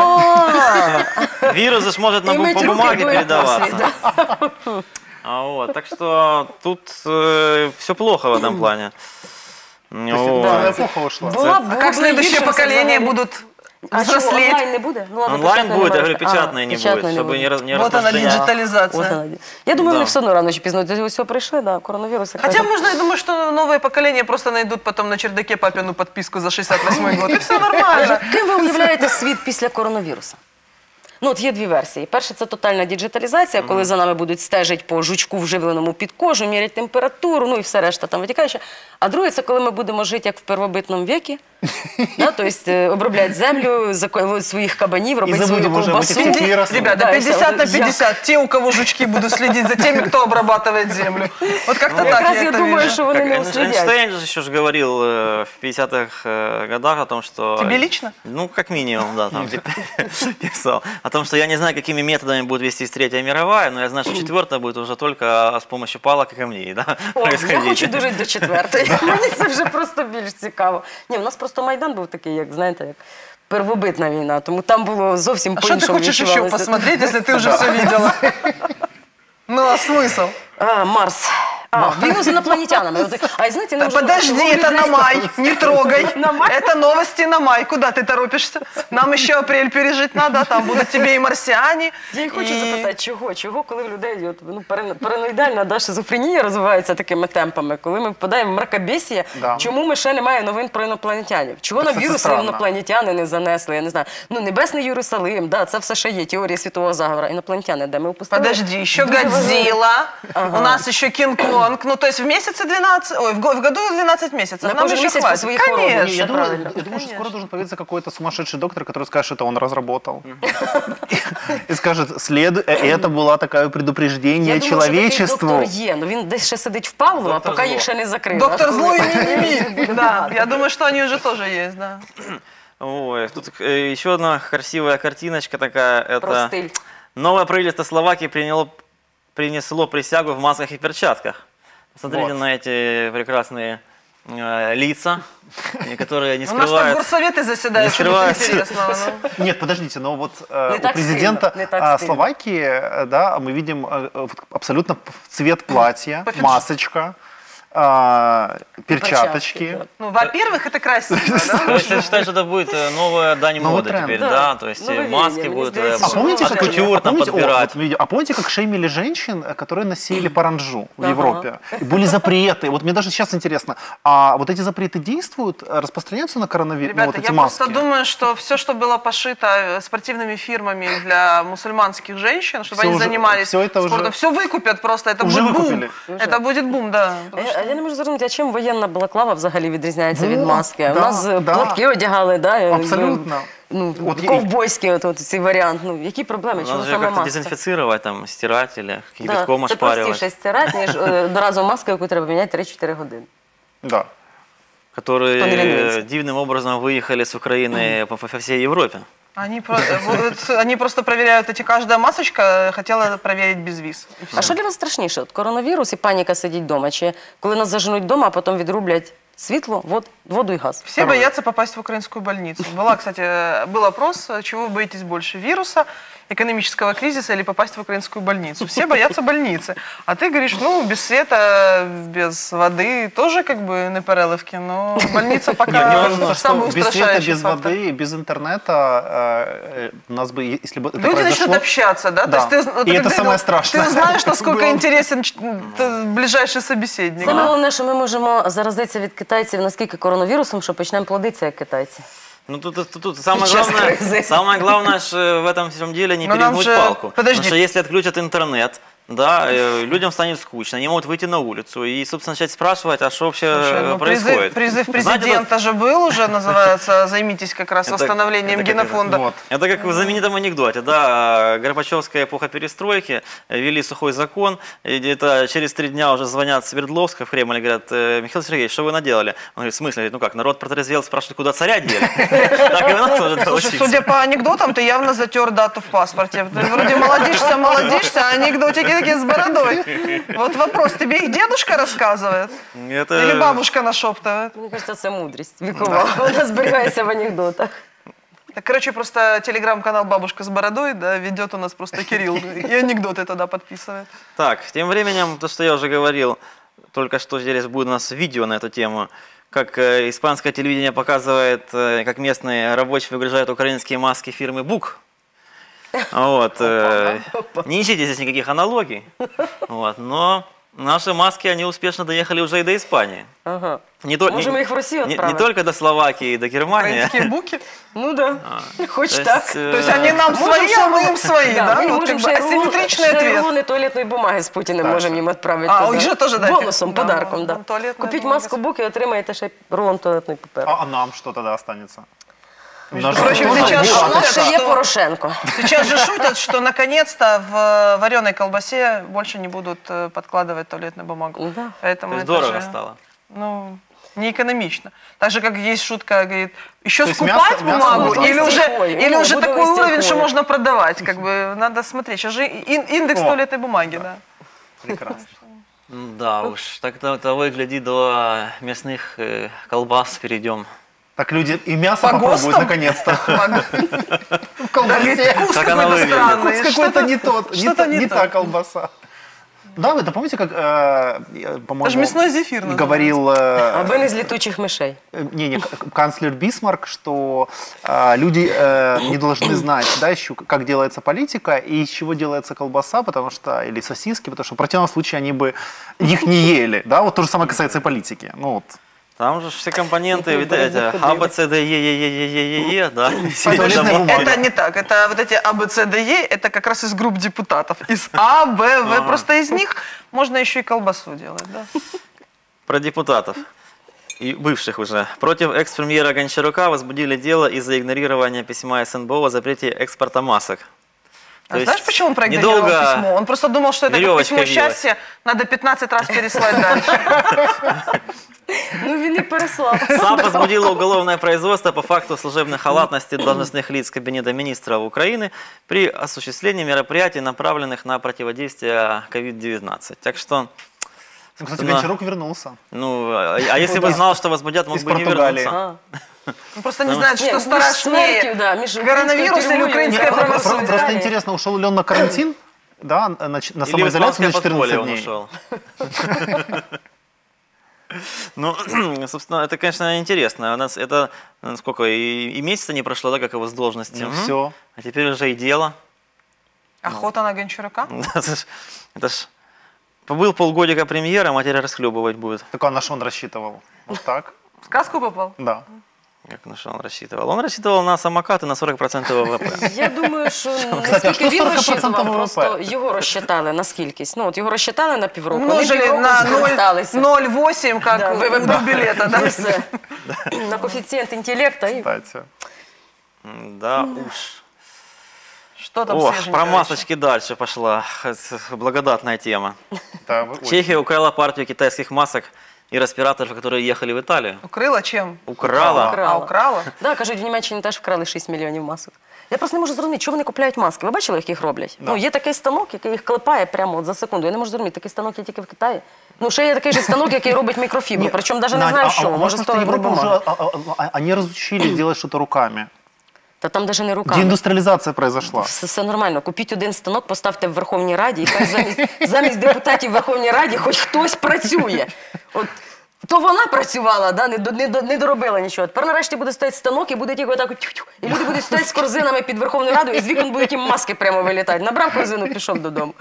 Да. Вирус же ж может И мыть по руки бумаге до и передаваться. после, Вот, так что тут все плохо в этом плане. Вот. Целая эпоха ушла. Була б А как следующее поколение будут А що, взрослеть? онлайн не буде? Ну, ладно, Онлайн печатної будет, я немає. говорю, печатной не печатної будет, чтобы не, не Вот она, распространять. От диджитализация. вона. Я думаю, Да. вони все одно рано чи пізно до цього всього прийшли, да, коронавірус. яка Хотя там. можно, я думаю, что новое поколение просто найдут потом на чердаке папину подписку за 68 год. И все нормально. Ким ви уявляєте світ після коронавіруса? Ну, от є дві версії. Перша – це тотальна діджиталізація, коли за нами будуть стежити по жучку вживленому під кожу, міряти температуру, ну і все решта там витікаюче. А друге – це коли ми будемо жити як в первобитному віці, Да, то есть обробляти землю, своїх кабанів, робити свою забудем уже об ковбасу. этих виросов. Ребята, Да, 50 на всё, 50. Те, у кого жучки, будут следить за теми, кто обрабатывает землю. Вот как-то так Якраз я я это думаю, вижу. що вони не услідять. Эйнштейн же еще ж говорил в 50-х годах о том, что... Тебе лично? Ну, как минимум, да, там писал. О том, что я не знаю, какими методами будет вестись Третья мировая, но я знаю, что четвертая будет уже только с помощью палок и камней, да, О, я происходить. хочу дожити до 4-ї. Мені це вже просто більш цікаво. Ні, у нас просто Майдан був такий, як, знаєте, як первобитна війна, тому там було зовсім А что ты по-іншому хочешь еще відчувалося. посмотреть, если ты уже все видела? Ну, а смысл? Марс. Війну з інопланетянами. А знаєте, нам вже Подожди, говорили это на десь- май, не трогай. На май? Это новости на май. Куда ты торопишься? Нам еще апрель пережить надо, там будут тебе и марсиане. Я й хочу запитати, чого, коли в людей параноїдальна шизофренія розвивається такими темпами, коли ми впадаємо в мракобесія, Да. чому ми ще не маємо новин про інопланетянів? Чого на Це віруси странно. інопланетяни не занесли? Я не знаю. Ну, Небесний Єрусалим, да, це все ще є, теорія світового заговора. Інопланетяни, де ми упустили? Подожди, еще Годзилла, у нас еще Кинг-Конг. Ну, то есть в месяце 12, ой, в году 12 месяцев. На Нам кожен еще месяц по хватит. своей хвороби. Конечно. Я думаю, правильно. что скоро должен появиться какой-то сумасшедший доктор, который скажет, что это он разработал. И скажет, это была такое предупреждение Я думаю, що такий человечеству. доктор є, але він десь ще сидить в Павлова, Доктор поки Зло. їх ще не закрили. Доктор А коли- Зло и Мимими. Да, я думаю, что они уже тоже есть, да. Ой, тут еще одна красивая картиночка такая. Про Это стиль. новое правительство Словакии принесло присягу в масках и перчатках. Посмотрите Вот. на эти прекрасные лица, которые не У нас там скрывают... горсоветы заседают, не что-то скрывается. интересного. ну. Нет, подождите, но вот у так президента стильно, не так стильно. Словакии, да, мы видим вот абсолютно цвет платья, По фэншуй. масочка, перчаточки. да. Ну, во-первых, это красиво, да? То есть я считаю, что это будет новая дань Новый моды тренд. теперь, Да. да, то есть Нововеяние, маски мне будут кажется, А помните, от как, кутюр там подбирать. а помните, как шеймили женщин, которые носили паранджу в Ага. Европе? И были запреты. Вот мне даже сейчас интересно, а вот эти запреты действуют, распространяются на коронавирус, Ребята, вот эти я маски? просто думаю, что все, что было пошито спортивными фирмами для мусульманских женщин, чтобы Всё они уже- занимались всё это уже- спортом, все выкупят просто, это Уже будет бум. выкупили. Это будет бум, да. А я не можу зрозуміти, а чим воєнна балаклава взагалі відрізняється від Во, маски? У да, нас да. платки одягали, да? Абсолютно. Ну, От ковбойський от цей варіант. Ну, які проблеми? Чому Надо же саме как-то маска? дезинфицировать, там, стирать или Да, кипятком це ошпаривать. простіше стирати, ніж одноразову маску, яку треба міняти 3-4 години. Да. Кто не Которые ленится. дивным образом выехали с Украины по всей Европе. Они просто проверяют каждая масочка хотела проверить без виз. А що для вас страшніше? От коронавірус і паніка сидіть вдома? Чи коли нас заженуть вдома, а потім відрублять світло, воду і газ? Все боятся попасть в украинскую больницу. Был опрос, чего вы боитесь больше, вируса, экономического кризиса или попасть в украинскую больницу. Все боятся больницы. А ты говоришь, ну, без света, без воды, тоже как бы на переливке, но больница пока Кажется, что самый без света, устрашающий без фактор. воды, без интернета у нас бы, если бы это Люди начнут произошло... общаться, да? Да. То есть И это когда самое страшное. Ты узнаешь, насколько Было. интересен ближайший собеседник. Саме головне, що ми можемо заразитися від китайців наскільки коронавірусом, що почнемо плодитися як китайці. Ну тут самое Сейчас главное, кризис. самое главное в этом всем деле не Но нам перегнуть же- палку. подожди. Потому что если отключат интернет, да, людям станет скучно, они могут выйти на улицу и, собственно, начать спрашивать, а что вообще Слушай, ну, происходит. призыв Знаете, президента же был уже, называется, займитесь как раз Это- восстановлением это как генофонда. Вот. Это как в знаменитом анекдоте, да, Горбачевская эпоха перестройки, ввели сухой закон, и где-то через 3 дня уже звонят с Свердловска в Кремль и говорят: Михаил Сергеевич, что вы наделали? Он говорит: в смысле? Говорит, ну как, народ протрезвел, спрашивает, куда царя дели? Так и у нас уже Слушай, судя по анекдотам, ты явно затер дату в паспорте. Ты вроде молодишься, а анекдотики такие с бородой. Вот вопрос, тебе их дедушка рассказывает? Или бабушка нашептывает? Мені кажеться, це мудрість вікова. Вона зберігається в анекдотах. Так, короче, просто телеграм-канал «Бабушка с бородой», да, ведет у нас просто Кирилл. И анекдоты тогда подписывает. Так, тем временем, то, что я уже говорил, только что здесь будет у нас видео на эту тему, как испанское телевидение показывает, как местные рабочие выгружают украинские маски фирмы «Бук». Вот, не ищите здесь никаких аналогий, вот, но Наши маски, они успешно доехали уже и до Испании. Ага. Можем их в Россию не отправить? только до Словакии, до Германии. Украинские буки. Ну да, хоч так. То есть они нам свои, а мы им свои, да? Ми Вот можемо как бы асимметричный ответ. рулони туалетної бумаги з Путіним можемо їм відправити. А, туди. их же тоже дать. Бонусом, подарком, да. Туалетная Купіть бумага. маску буки, отримаєте ще рулон туалетної паперу. А нам что тогда останется? прочим, Тоже сейчас было. А у нас ще є что- Порошенко. Сейчас же шутят, что наконец-то в вареной колбасе больше не будут подкладывать туалетную бумагу. Да. Поэтому То есть это дорого же, стало. ну, не экономично. Так же, как есть шутка, говорит, еще То есть скупать мясо бумагу можно или вести уже, хвою. или Ну, уже буду такой вести уровень, что хвою. можно продавать. Как бы надо смотреть. Сейчас же индекс О. туалетной бумаги, да. Прекрасно. Да уж, так того и гляди, до мясных колбас перейдем. Так люди и мясо По попробуют ГОСТам? наконец-то. В Да, колбасе. вкус Как она какой-то выглядит? странный. Вкус какой-то не тот, что-то не не то. та колбаса. Да, вы это помните, как, Это же по-моему, мясной зефир называется. говорил Аби не з літучих мишей. канцлер Бисмарк, что люди не должны знать, да, еще как делается политика и из чего делается колбаса, потому что, или сосиски, потому что в противном случае они бы их не ели, да, вот то же самое касается и политики, ну вот. Там же все компоненты, видите, А, Б, С, Д, Е, да. Подожди, бумага. это не так. Это вот эти А, Б, С, Д, Е, это как раз из групп депутатов. Из А, Б, В. Просто из них можно еще и колбасу делать, да? Про депутатов и бывших уже. Против экс-премьера Гончарука возбудили дело из-за игнорирования письма СНБО о запрете экспорта масок. А То знаешь, есть почему он проигнорировал недолго письмо? Он просто думал, что это как веревочка письмо вилась. счастья, надо 15 раз переслать дальше. Ну він і переслав. САП возбудила уголовное производство по факту служебной халатности должностных лиц Кабинета министров Украины при осуществлении мероприятий, направленных на противодействие COVID-19. Так что, Ну, кстати, Гончарук вернулся. ну, а если бы знал, что возбудят, мог Из бы не Португалии. вернуться. Он просто не знает, Ні, что між страшнее. смертю, да, між Коронавірус українською или тюрмою, українська да, правосуддя? правосуддя. Просто интересно, ушел ли он на карантин, да, на Или в самоизоляцию на испанское подполье 14 он дней? ушел. Ну, собственно, это, конечно, интересно. У нас это, сколько, и месяца не прошло, да, как его с должности. Ну, все. А теперь уже и дело. Охота на Гончарука? Это ж побыл полгодика премьером, а теперь расхлебывать будет. Так а на что он рассчитывал? Вот так? В сказку попал? Да. Как на что он рассчитывал? Он рассчитывал на самокаты на 40% ВВП. Я думаю, що Кстати, а наскільки що він 40% розчитував, ВВП? просто його розчитали на скількись. Ну, от його розчитали на півроку, Умножили півроку на скористалися. 0,8, как Да, ВВП билета, да? І все. На коефіцієнт інтелекта. І... Кстати. Да уж. Что там Ох, свеженького про еще? масочки дальше пошла. Благодатная тема. Да, вы- ой. Чехия украла партию китайских масок и респираторов, которые ехали в Италию. Укрыла чем? Украла. Украла. А, украла? Да, кажуть, в Німеччині теж вкрали 6 мільйонів масок. Я просто не можу зрозуміти, чого вони купляють маски. Ви бачили, як їх роблять? Да. Ну, є такий станок, який їх клепає прямо от за секунду. Я не можу зрозуміти, такий станок є тільки в Китаї. Ну, ще є такий же станок, який робить мікрофібру. Причому навіть не Надь, знаю, що. а Може, может, з что того Европа уже, бумаги. они разучились делать что-то руками? Та там навіть не руками. Деиндустриализация произошла. Все нормально. Купіть один станок, поставте в Верховній Раді, і хай замість депутатів в Верховній Раді хоч хтось працює. От, то вона працювала, да, не доробила нічого. Тепер нарешті буде стояти станок і буде тільки отак, і люди будуть стояти з корзинами під Верховною Радою, і з вікон будуть їм маски прямо вилітати. Набрав корзину, пішов додому.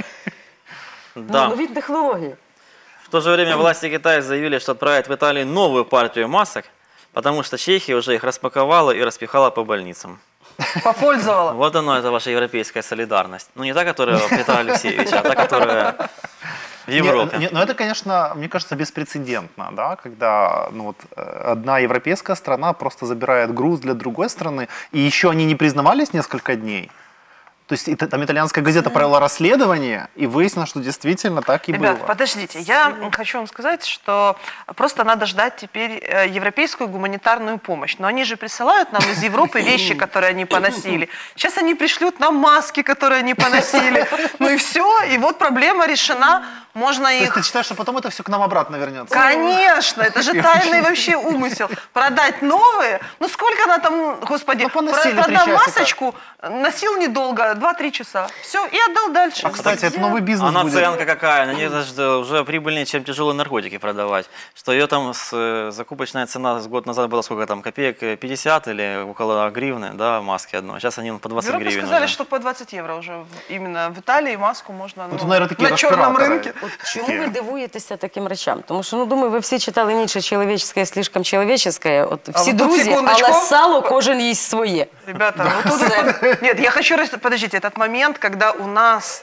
Да. Нові технології. В то же время власти Китая заявили, что отправят в Италию новую партию масок, потому что Чехия уже их распаковала и распихала по больницам. Попользовала. Вот оно, это ваша европейская солидарность. Ну, не та, которая Петра Алексеевича, а та, которая в Европе. Но это, конечно, мне кажется, беспрецедентно, да, когда ну, вот, одна европейская страна просто забирает груз для другой страны, и еще они не признавались несколько дней. То есть там итальянская газета провела расследование, и выяснилось, что действительно так и Ребят, было. подождите, я хочу вам сказать, что просто надо ждать теперь европейскую гуманитарную помощь. Но они же присылают нам из Европы вещи, которые они поносили. Сейчас они пришлют нам маски, которые они поносили. Ну и все, и вот проблема решена. Можно То есть их... ты считаешь, что потом это все к нам обратно вернется? Конечно, это же тайный вообще умысел. Продать новые? Ну сколько она там, господи, Ну, поносили 3 продам часика. масочку, носил недолго, 2-3 часа. Все, и отдал дальше. Кстати, это новый бизнес Она будет. наценка какая, на нее даже уже прибыльнее, чем тяжелые наркотики продавать. Что ее там закупочная цена с год назад была сколько там, копеек 50 или около гривны, да, маски одной. Сейчас они по 20 В Европе гривен сказали, уже. что по 20 евро уже. Именно в Италии маску можно Вот, наверное, такие на черном респираторы. рынке. Чому ви дивуєтеся таким речам? Тому що, ну, думаю, ви всі читали Ніцше «Человеческое слишком человеческое». От всі вот тут друзі, секундочку. але сало кожен їсть своє. Ребята, вот тут... Нет, я хочу... Подождите, этот момент, когда у нас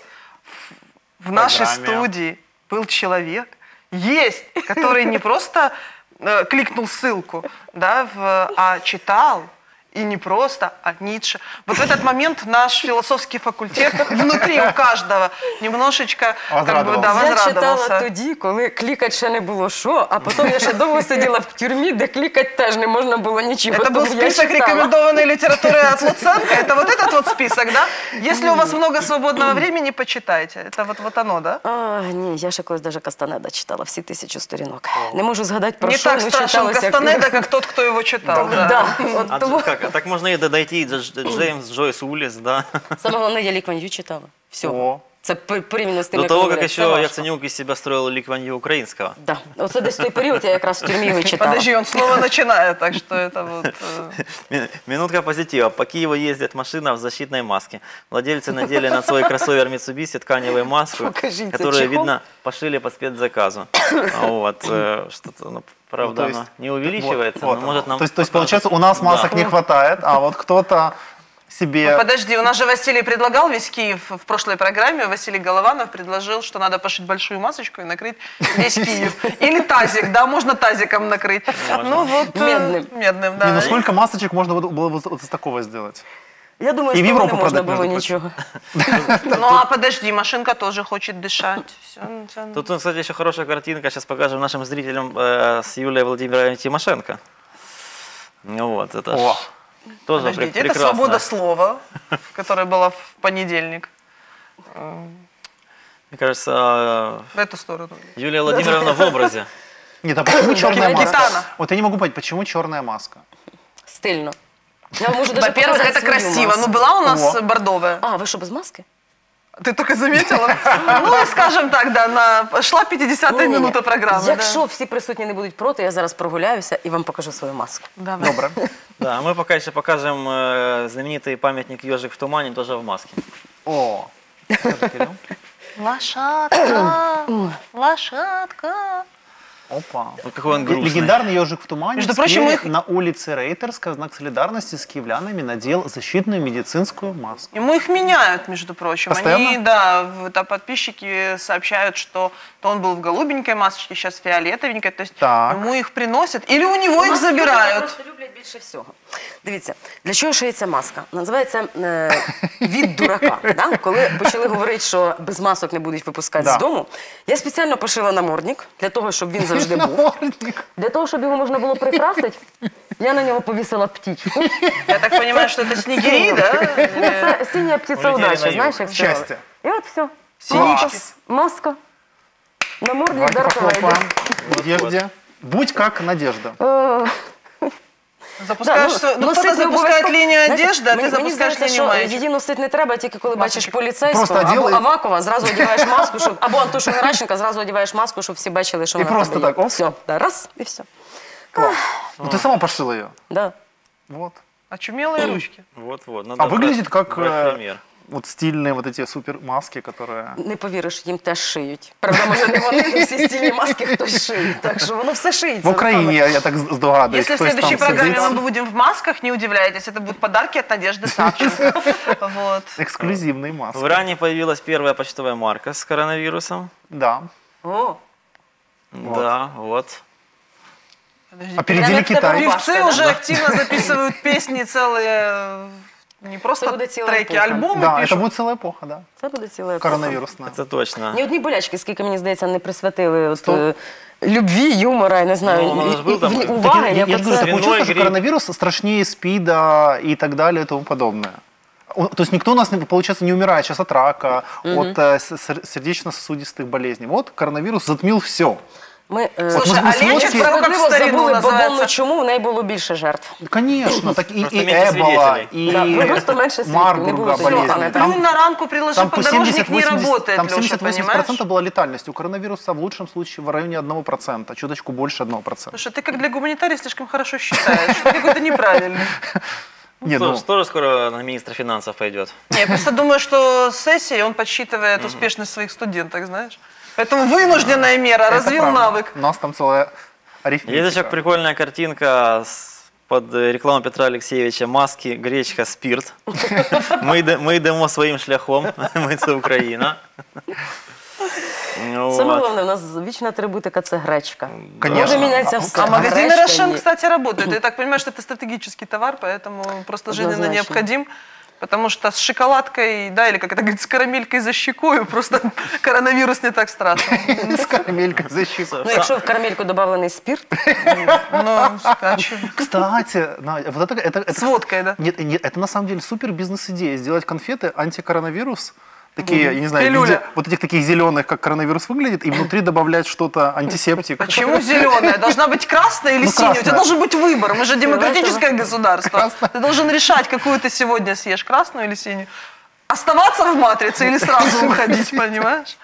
в нашей программе. студии был человек, есть, который не просто кликнул ссылку, да, а читал, и не просто, а Ницше. Вот в этот момент наш философский факультет внутри у каждого немножечко как бы, да, Я читала возрадовался. тоді, коли клікати ще не було що, а потім я ще довго сиділа в тюрмі, де клікати теж не можна було нічого. Это был тому я список читала. рекомендованной литературы от Луценко. Это вот этот вот список, да? Если у вас много свободного времени, почитайте. Это вот оно, да? А, ні, я ще колись даже Кастанеда читала, всі 1000 сторінок. Не можу згадати про Не що, так ну, страшен читалося. Кастанеда, как тот, кто его читал. Да. Да, от А тому... как? Так можно и дойти до Джеймс Джойс Уиллис, да. Саме головне, я Лі Кван Ю читала. Все. О. Це порівняно з тим, До як того, говорять, как це еще важко. Яценюк из себя строил Ли Кван Ю украинского. Да. Оце десь той період, я якраз в тюрмі його читала. Подожди, он снова начинает, так что это вот... Минутка позитива. По Киеву ездит машина в защитной маске. Владельцы надели на свой кроссовер Mitsubishi тканевую маску, Покажите, которую, чехол? видно, пошили по спецзаказу. Вот, что-то, ну, правда, Ну, то есть- оно не увеличивается, Вот, но может нам... то есть, получается, у нас масок не хватает, а вот кто-то себе... Подожди, у нас же Василий предлагал весь Киев в прошлой программе. Василий Голованов предложил, что надо пошить большую масочку и накрыть весь Киев. Или тазик, да, можно тазиком накрыть. Ну вот... Медным. Медным, да. Не, ну сколько масочек можно было вот из такого сделать? Я думаю, І в що не Європу можна продати, було между прочим. нічого. Ну а подожди, машинка тоже хочет дышать. Всё. Тут, кстати, еще хорошая картинка. Сейчас покажем нашим зрителям с Юлией Владимировной Тимошенко. Ну вот, это О. ж тоже Подождите, это прекрасно. свобода слова, которая была в понедельник. Мне кажется, В эту сторону. Юлия Владимировна в образе. Нет, а почему черная Кита маска? Титана. Вот я не могу понять, почему черная маска? Стильно. Я вам можу даже Во-первых, показати это свою красиво. маску. Ну была у нас О. бордовая. А, ви що, без маски? Ты только заметила? Ну, скажем так, да, шла 50-я Ні-ні-ні. минута программы. Якщо всі присутні не будуть проти, я зараз прогуляюся і вам покажу свою маску. Да. Добре. Да, мы пока еще покажем знаменитый памятник «Ежик в тумане», тоже в маске. О. Лошадка, лошадка. Опа. Вот какой он грустный. Легендарный ежик в тумане. Между в прочим, сквере их- на улице Рейтерска в знак солидарности с киевлянами надел защитную медицинскую маску. Ему их меняют, между прочим. Постоянно? Они, да, подписчики сообщают, что то он был в голубенькой масочке, сейчас фиолетовенькой. То есть Так. ему их приносят, или у него их забирают. Просто люблять більше всього. Дивіться, для чого шиється маска? Називається від дурака. Да? Коли почали говорити, що без масок не будуть випускати Да. з дому, я спеціально пошила намордник, для того, щоб він завжди був. Намордник. Для того, щоб його можна було прикрасити, я на нього повісила птічку. Я так понимаю, что это снегири, да? Це синя птиця Улетіли на удачі, юг. знаєш, як сказали. Щастя. І от все. Синички. Маска. Намордник Давайте Дарта Вейдера. похлопаем. Надежде. Будь как Надежда. Запускаешь, ну, кто-то носити запускает обов'язково. линию Знаєте, одежды, а ты мені запускаешь здається, линию що маечек. її носити не треба, тільки коли бачиш поліцейського Просто або оділи. Авакова, зразу одягаєш маску, щоб, або Антошу Геращенка, зразу одягаєш маску, щоб всі бачили, що І вона в просто тебе є. так, оп. Все, да, раз, і все. Ну ты сама пошила ее. Да. Вот. Очумелые ручки. Вот-вот. надо А выглядит брать- как брать пример. вот стильные вот эти супер маски, которые... Не повіриш, їм теж шиють. Правда, може не вони, але всі стільні маски хтось шиють. Так що воно все шиється. В Украине, я так здогадываюсь. Если в кто из следующей там программе сидит. мы будем в масках, не удивляйтесь, это будут подарки от Надежды Савченко. Вот. Эксклюзивные маски. В Иране появилась первая почтовая марка с коронавирусом. Да. О, Да, вот. Опередили Прямо Китай. это Певцы да? уже активно записывают песни целые, не просто Это будет целая треки, эпоха. альбомы Да, это пишут. будет целая эпоха, да. це буде ціла епоха. Коронавирусная. Это точно. Ні одні болячки, скільки, мені здається, не присвятили от, Сто. любві, юмора, я не знаю, Ну, у нас был там- уваги. Я Я же про говорю, це... такое чувство, что грипп. коронавирус страшнее СПИДа и так далее и тому подобное. То есть никто у нас, получается, не умирает сейчас от рака, от сердечно-сосудистых болезней. Вот коронавирус затмил все. Ми Слушай, а лечат прямо как в справедливо старину забули бабонну называется. чуму, в неї було більше жертв. Конечно, так и Просто меньше Эбола, свидетелей. Да, и просто меньше свидетелей, не было Марбурга всего, болезнь. там, Плюнь на ранку, приложи Там по подорожник, не 70-80%, работает, там Леша, понимаешь? 70-80% была летальность. У коронавируса в лучшем случае в районе 1%, чуточку больше 1%. Слушай, ты как для гуманитария слишком хорошо считаешь. Ты какой-то неправильный. Не, Что ну, ж, тоже скоро на министра финансов пойдет. Не, я просто думаю, что с сессией он подсчитывает успешность своих студенток, знаешь? Поэтому вынужденная мера, это развил правда. навык. У нас там целая арифметика. Есть еще прикольная картинка под рекламу Петра Алексеевича: маски, гречка, спирт. Ми йдемо своїм шляхом, ми це Україна. Саме головне, у нас вічна атрибутика – це гречка. Конечно. Може мінятися все. А магазины гречка Рошен, ні. кстати, работают. Я так понимаю, что это стратегический товар, поэтому просто жизненно Однозначно. необходим. Потому что с шоколадкой, да, или как это говорится, с карамелькой за щекою, просто коронавирус не так страшно. С карамелькой за щекой. Ну, якщо в карамельку додавлений спирт, Ну, скачу. Кстати, вот это С водкой, да? Нет, это на самом деле супер бизнес-идея. Сделать конфеты антикоронавирус. Такие, я не знаю, в Пилюля. виде вот этих таких зеленых, как коронавирус выглядит, и внутри добавлять что-то антисептик. Почему зеленая? Должна быть красная или Ну, синяя? У тебя красная. должен быть выбор. Мы же демократическое государство. Ты должен решать, какую ты сегодня съешь, красную или синюю. Оставаться в матрице или сразу уходить, понимаешь?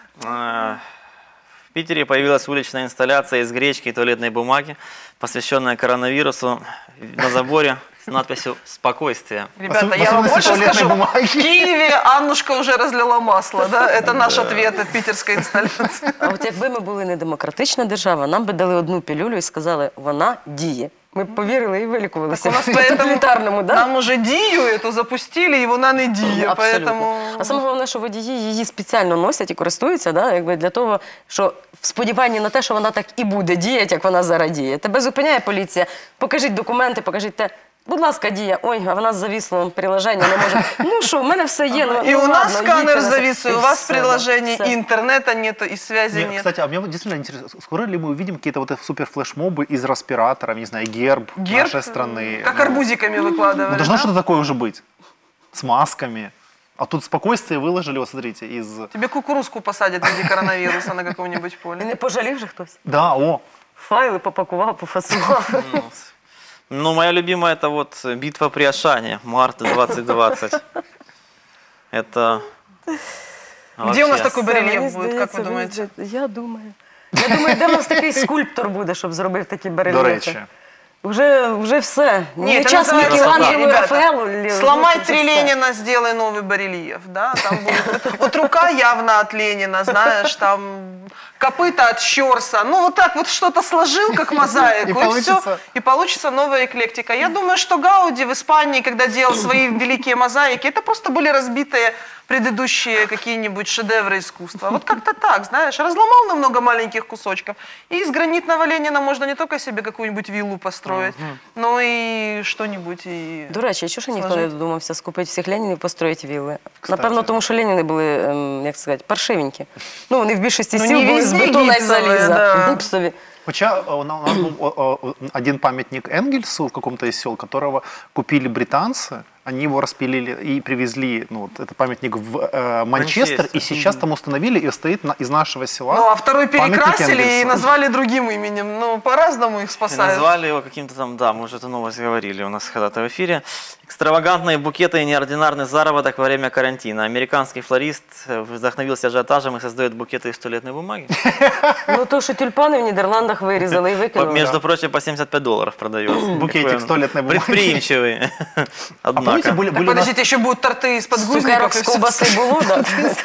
В Питере появилась уличная инсталляция из гречки и туалетной бумаги, посвященная коронавирусу, на заборе с надписью «Спокойствие». Ребята, я вам особенности больше туалетной скажу. бумаги. В Киеве Аннушка уже разлила масло, да? Это наш ответ от питерской инсталляции. а от якби ми були не демократична держава, нам би дали одну пілюлю і сказали, вона діє. Ми б повірили і вилікувалися. У нас в поэтому тоталітарному, да? нам уже дію эту запустили, і вона не діє. Абсолютно. Поэтому... А саме головне, що водії її спеціально носять і користуються, да, якби для того, що в сподіванні на те, що вона так і буде діяти, як вона зараз діє. Тебе зупиняє поліція, покажіть документи, покажіть те. Будь ласка, дія. Ой, а в нас зависло приложення, не може. Ну що, в мене все є. Ну, И у нас ладно, сканер їдьте на це. завис, и І у вас все, приложений, все. и интернета нету, и связи нет. Кстати, а мне вот действительно интересно, скоро ли мы увидим какие-то вот супер флешмобы из респираторов, не знаю, герб нашей страны? Как Ну, арбузиками выкладывали. ну, должно да? что-то такое уже быть. С масками. А тут спокойствие выложили, вот смотрите, из... Тебе кукурузку посадят в виде коронавируса на каком-нибудь І поле. не пожалів же хтось. Да, о, Файли попакував, пофасував. Ну, моя любимая это вот битва при Ашане, март 2020. Это Где у нас вообще. такой Все, мені барельєф буде, як здається, ви думаєте? Я думаю. Я думаю, де в нас такий скульптор буде, щоб зробив такі до барельєфи. речі. Вже все. Ні, Не це час називається, Мікеланджело і ребята, Рафаелу. Сломай 3 Ленина, сделай новый барельеф, да, там будет, вот рука явно от Ленина, знаешь, там копыта от Щорса, ну вот так вот что-то сложил, как мозаику, И и получится- все, и получится новая эклектика. Я думаю, что Гауди в Испании, когда делал свои великие мозаики, это просто были разбитые предыдущие какие-нибудь шедевры искусства. Вот как-то так, знаешь, разломал на много маленьких кусочков. И из гранитного Ленина можно не только себе какую-нибудь виллу построить, но и что-нибудь. И... До речі, чого ж ніхто не Сложить. додумався скупити всіх Ленінів і построїти вілли? Кстати. Напевно, тому що Леніни були, як сказати, паршивенькі. Ну, вони в більшості Ну, сіл не були з везде бетона і гіпсові, заліза. да. Гіпсові. Хотя у нас был один памятник Энгельсу в каком-то из сел, которого купили британцы, они его распилили и привезли, ну, вот, это памятник в Манчестер, и сейчас там установили, и стоит из нашего села. Ну, а второй памятник перекрасили и Энгельсу. назвали другим именем. Ну, по-разному их И спасают. назвали его каким-то там, да, мы уже эту новость говорили у нас когда-то в эфире. Экстравагантные букеты и неординарный заработок во время карантина. Американский флорист вдохновился ажиотажем и создает букеты из туалетной бумаги. Ну, то, що тюльпани в Нідерландах вирізали і викинули. Между прочим, по $75 продается. Букетик с туалетной бумаги. Предприимчивый. А помните, Однако. были Так, у нас- подождите, еще будут торты из подгузников. Цукерок и з всё. ковбаси було, так?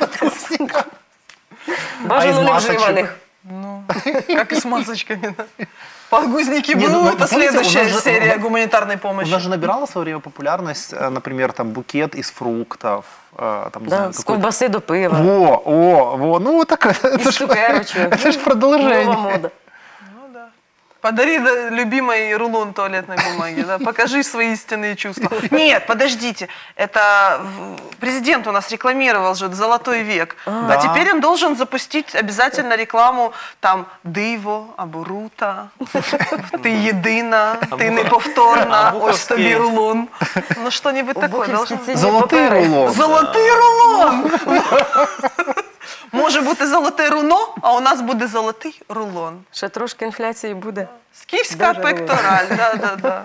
Бажано не масочок? вживаних. Ну, как и с масочками. Да. Подгузники Не, ну, будут, ну, это помните, следующая у нас же- серия гуманитарной У помощи. нас же набирала в свое время популярность, например, там букет из фруктов, там, не Да, знаю, з какой-то- ковбаси до пива. Во, ну вот так, это Із ж цукерочок. это ж продолжение. Нова мода. Подари любимой рулон туалетной бумаги, да? Покажи свои истинные чувства. Нет, подождите, это президент у нас рекламировал же «Золотой век», а Да. теперь он должен запустить обязательно рекламу там «Диво» або «Рута», «Ти єдина», «Ти неповторна», «Ось тобі рулон». Ну что-нибудь такое Бухівські должно. цінні Золотый папери. рулон. Золотый рулон! Може бути золоте руно, а у нас буде золотий рулон. Ще трошки інфляції буде. Скіфська Дуже пектораль, да.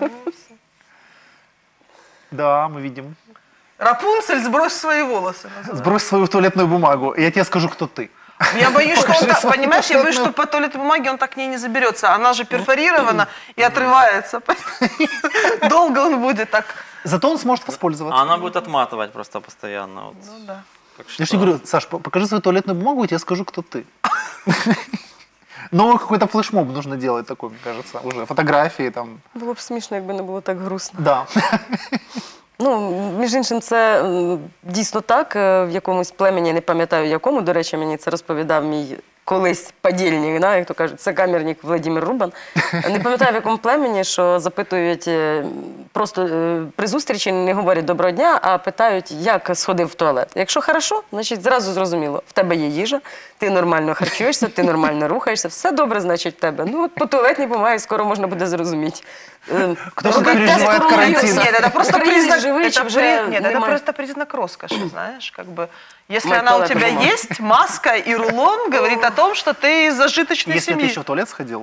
Да, мы видим. Рапунцель, сбрось свои волосы. Сбрось свою туалетную бумагу, и я тебе скажу, кто ты. Я боюсь, что он так, понимаешь, я боюсь, что по туалетной бумаге он так к ней не заберется. Она же перфорирована и отрывается. Долго он будет так. Зато он сможет воспользоваться. А она будет отматывать просто постоянно. Вот. Ну да. Так Я что- же не говорю, Саш, покажи свою туалетную бумагу, я тебе скажу, кто ты. Новый какой-то флешмоб нужно делать такой, мне кажется, уже фотографии там. Було б смішно, якби не було так грустно. Да. Ну, між іншим, це дійсно так. В якомусь племені, не пам'ятаю якому, до речі, мені це розповідав мій колись подільник, да, як то кажуть, це камерник Владимир Рубан. Не пам'ятаю, в якому племені, що запитують, просто при зустрічі не говорять «доброго дня», а питають, як сходив в туалет. Якщо хорошо, значить зразу зрозуміло, в тебе є їжа, ти нормально харчуєшся, ти нормально рухаєшся, все добре, значить, в тебе. Ну, от по туалетній бумагі скоро можна буде зрозуміти. Кто же Робить тест переживает коронавірусу. карантин? Нет, это просто Українець признак, живий, чи вже нет, это немає? просто признак роскоши, знаешь, как бы. Если Мать она у туалет тебя бумагу. есть, маска и рулон говорит о том, что ты из зажиточной Если ты семьи. еще в туалет сходил.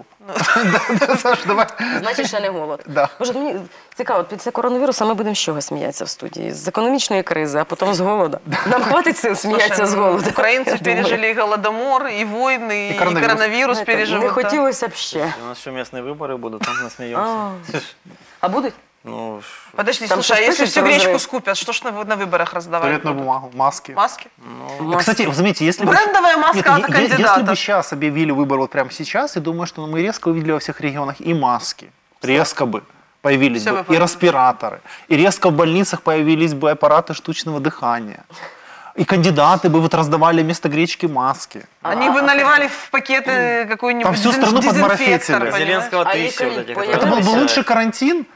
Да, Саш, давай. Значить, ще не голод. Да. Боже, мені цікаво, після коронавірусу ми будемо з чого сміятися в студії? З економічної кризи, а потім з голоду. Нам хватить сил сміятися з голоду. Украинцы Я думаю. пережили и голодомор, и войны, и коронавирус. коронавирус Знаєте, переживут. Не да. хотілося б ще. У нас еще местные выборы будут, там насмеемся. А будуть? Ну, Подожди, Там слушай, а что, если пишут всю про гречку разрыв? скупят, что ж на выборах раздавать Туалетную будут? бумагу, маски. Маски? Кстати, вы заметите, если бы... Брендовая маска от Если кандидата. бы сейчас объявили выбор вот прямо сейчас, я думаю, что мы резко увидели во всех регионах и маски. Резко бы появились Всё бы. бы И появилось. респираторы. И резко в больницах появились бы аппараты штучного дыхания. И кандидаты бы вот раздавали вместо гречки маски. Они бы наливали в пакеты какой-нибудь Там всю страну дезинфектор, подмарафетили. понимаешь? Зеленского А тысячи лекари вот этих, появились? Это был бы которые лучший карантин,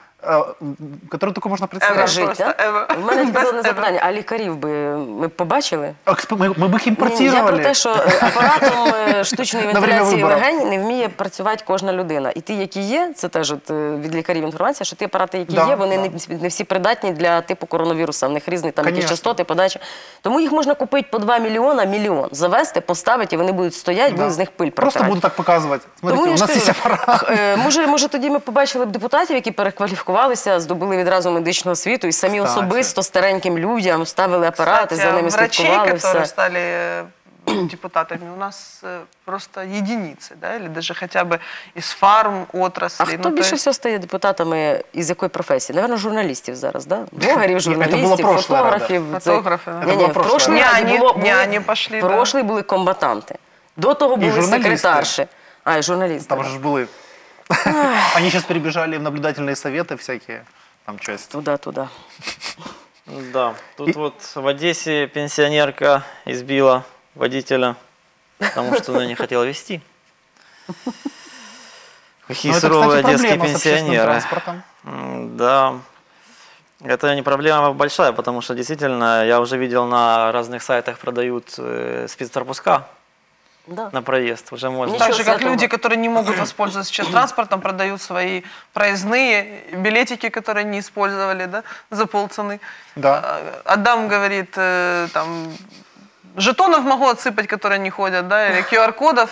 который только можно представить. Эвер. Жить, просто, так? Ева. У мене таке одне Без запитання. А лікарів би ми б побачили? Мы бы их Ні, я про импортировали. те, що апаратом штучної На время вентиляції виборів. легень не вміє працювати кожна людина. І ті, які є, це теж от, від лікарів інформація, що ті апарати, які Да, є, вони да. не всі придатні для типу коронавіруса. В них різні там які Конечно. частоти, подачі. Тому їх можна купити по 2 мільйона, мільйон, завести, поставити, і вони будуть стояти, будуть з них пиль Просто протирати. буду так показывать. Смотрите, Тому у я нас ж есть кажу, аппарат. може тоді ми побачили б депутатів, які перекваліфікувалися, здобули відразу медичну освіту і самі Кстати. особисто стареньким людям ставили апарати, Кстати, за ними врачей, слідкували. которые Все. стали депутатами, у нас просто единицы, да, или даже хотя бы из фарм отрасли. А хто Ну, то більше есть- всього стає депутатами із якої професії? Наверно, журналістів зараз, да? Блогерів, журналістів, було прошле, фотографів. Рада. Це- Фотографи, да. Ні, Це ні, було в прошле, прошлій Рада. раді Няні пошли, да. прошлі були комбатанти. До того були журналісти. секретарші. А, і журналісти. Там же ж были. Они сейчас перебежали в наблюдательные советы всякие. Там часть. Туди. да. Тут вот в Одессе пенсионерка избила водителя, потому что она не хотела везти. Какие Но это, суровые кстати, одесские проблема с общественным пенсионеры. транспортом. Да, это не проблема большая, потому что действительно я уже видел на разных сайтах продают спецпропуска Да. на проезд. Уже можно. Ничего Так же, с как этого. люди, которые не могут воспользоваться сейчас транспортом, продают свои проездные билетики, которые не использовали, да, за полцены. Да. Адам говорит, там, жетонов могу отсыпать, которые не ходят, да, или QR-кодов.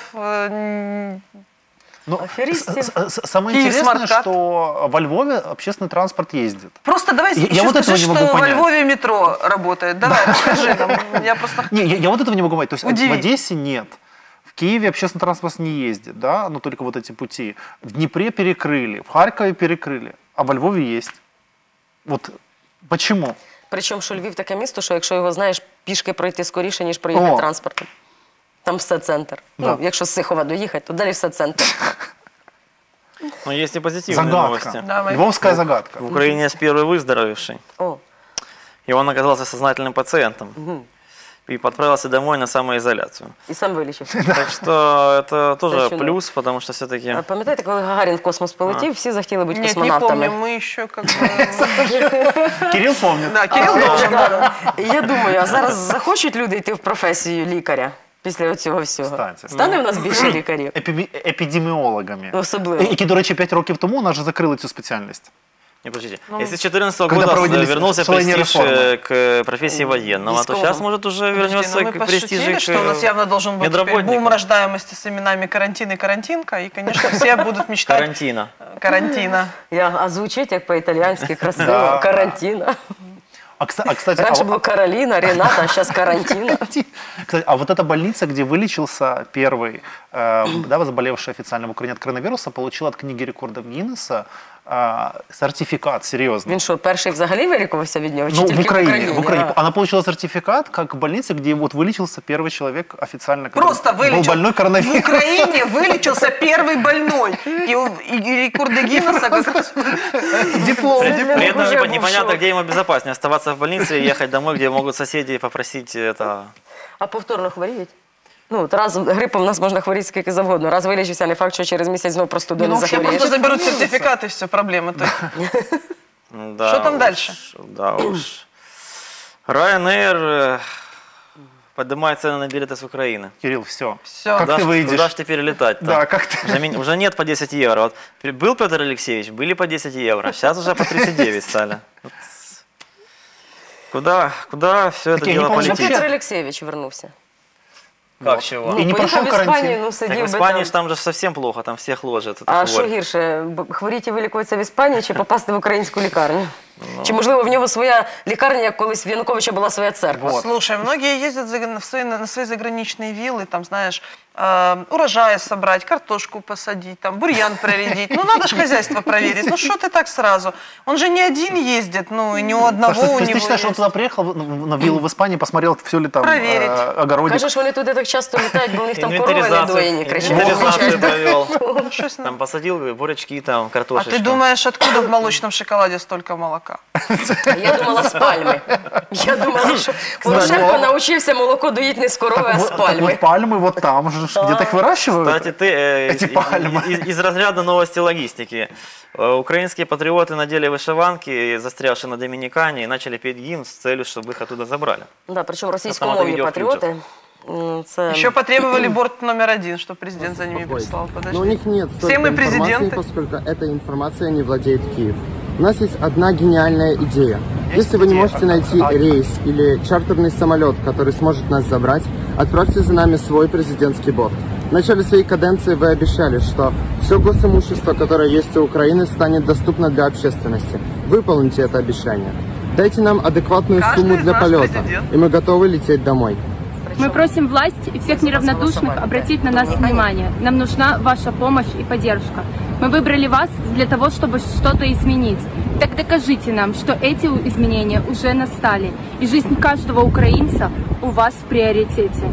Ну, Аферисты. самое Киев интересное, смарт-карт. что во Львове общественный транспорт ездит. Просто давай Я еще вот этого скажи, не могу что во понять. Львове метро работает. Давай, расскажи нам. Я просто... Не, я вот этого не могу понять. То есть Удиви. в Одессе нет. В Киеве общественный транспорт не ездит, да, но только вот эти пути. В Днепре перекрыли, в Харькове перекрыли, а во Львове есть. Вот почему? Причому, що Львів таке місто, що якщо його знаєш, пішки пройти скоріше, ніж проїхати О. транспортом. Там все центр. Да. Ну, якщо з Сихова доїхати, то далі все центр. Но есть и позитивные Загадка. новости. Давай. Львовская загадка. В Украине есть первый выздоровевший. О, И он оказался сознательным пациентом. И отправился домой на самоизоляцию. і сам вилічив. Так что это тоже Совершенно. плюс, потому что все-таки... А пам'ятаєте, коли Гагарін в космос полетів, всі захотіли бути Нет, не космонавтами. помню, мы еще как бы... Кирилл помнит. Да, Кирилл должен, да. І я думаю, а зараз захочуть люди йти в професію лікаря після цього всього? Кстати. Стане в нас більше лікарів? Епідеміологами. Особливо. Які, до речі, 5 років тому у нас же закрили цю спеціальність. Не, подождите. Ну, Если с 2014 когда года проводились вернулся шаленые престиж реформы. к профессии военного, то сейчас, может, уже вернется Подожди, ну к мы престижу пошутили, к что у нас явно должен быть теперь медработникам. бум рождаемости с именами Карантин и Карантинка, и, конечно, все будут мечтать Карантина. Карантина. А звучить як по-італійськи красиво. Карантина. Кстати, Раньше была Каролина, Рената, а сейчас карантина. Кстати, а вот эта больница, где вылечился первый, да, заболевший официально в Украине от коронавируса, получила от книги рекордов Гиннесса сертификат, серьезно. Він що, перший взагалі вилікувався від нього? Чи Ну, тільки в Украине. А. Она получила сертификат как больница, где вот вылечился первый человек официально, который Просто был вылечил. больной В коронавирусом. Украине вылечился первый больной. И рекорды Гиннесса как раз. Диплом. При этом уже непонятно, шок. где ему безопаснее, оставаться в больнице и ехать домой, где могут соседи попросить это. А повторно хворіють? Ну, от раз грипом в нас можна хворіти скільки завгодно. Раз вилічився, не факт, що через місяць знову простудою Ну, не вообще захворієш. просто заберут сертификат и все, проблемы. То есть, Да Что там уж, дальше? Да уж. Ryanair поднимает цены на билеты с Украины. Кирилл, все. Всё. Как ты выйдешь? Куда ж теперь летать-то? Да, как ты? Уже нет по 10 евро. Вот был Петр Алексеевич, были по 10 евро. Сейчас уже по 39 стали. Куда все это Так я дело не помню, полетит? Петр Олексійович вернувся. Как чего? И не прошел Поїхав в Іспанію, карантин. ну Так сидів в би Испании ж там. там же совсем плохо, там всех ложат. А що гірше, хворіти і вилікуватися в Іспанії чи попасти в українську лікарню? Чи, можливо, в нього своя лікарня, як колись в Януковича була своя церква? Слушай, многие ездят на свои заграничные виллы, там, знаешь, урожая собрать, картошку посадить, там, бурьян проредить. Ну, надо же хозяйство проверить. Ну, что ты так сразу? Он же не один ездит, ну, и не у одного Саша, у ты него считаешь, что он есть. туда приехал на виллу в Испании, посмотрел, все ли там Проверить. огородик? Кажеш, вони туди так часто літають, бо у них там корови не Інвентаризацію доїні, кричать. інвентаризацію провел. Ну, что с ним? Там посадил бурячки, там А картошечку. ты думаешь, откуда в молочном шоколаде столько молока? Я думала, з пальми. Я думала, що Порошенко навчився молоко доїти не з корови, а з Вот пальми. пальмы вот там же, где-то их выращивают. Кстати, ты Эти пальмы. из разряда новости логистики. Украинские патриоты надели вышиванки, застрявшие на Доминикане, и начали петь гимн с целью, чтобы их оттуда забрали. Да, причому Там російськомовні відео патріоти. Це... Еще потребовали борт номер 1, чтобы президент за ними прислал. Но у Подожди. них нет Все столько мы информации, президенты. поскольку этой информацией не владеет Киев. У нас есть одна гениальная идея. Если вы не можете найти рейс или чартерный самолет, который сможет нас забрать, отправьте за нами свой президентский борт. В начале своей каденции вы обещали, что все госимущество, которое есть у Украины, станет доступно для общественности. Выполните это обещание. Дайте нам адекватную Каждый сумму из для нас полета, президент. и мы готовы лететь домой. Мы просим власть и всех неравнодушных обратить на нас внимание. Нам нужна ваша помощь и поддержка. Мы выбрали вас для того, чтобы что-то изменить. Так докажите нам, что эти изменения уже настали, и жизнь каждого украинца у вас в приоритете.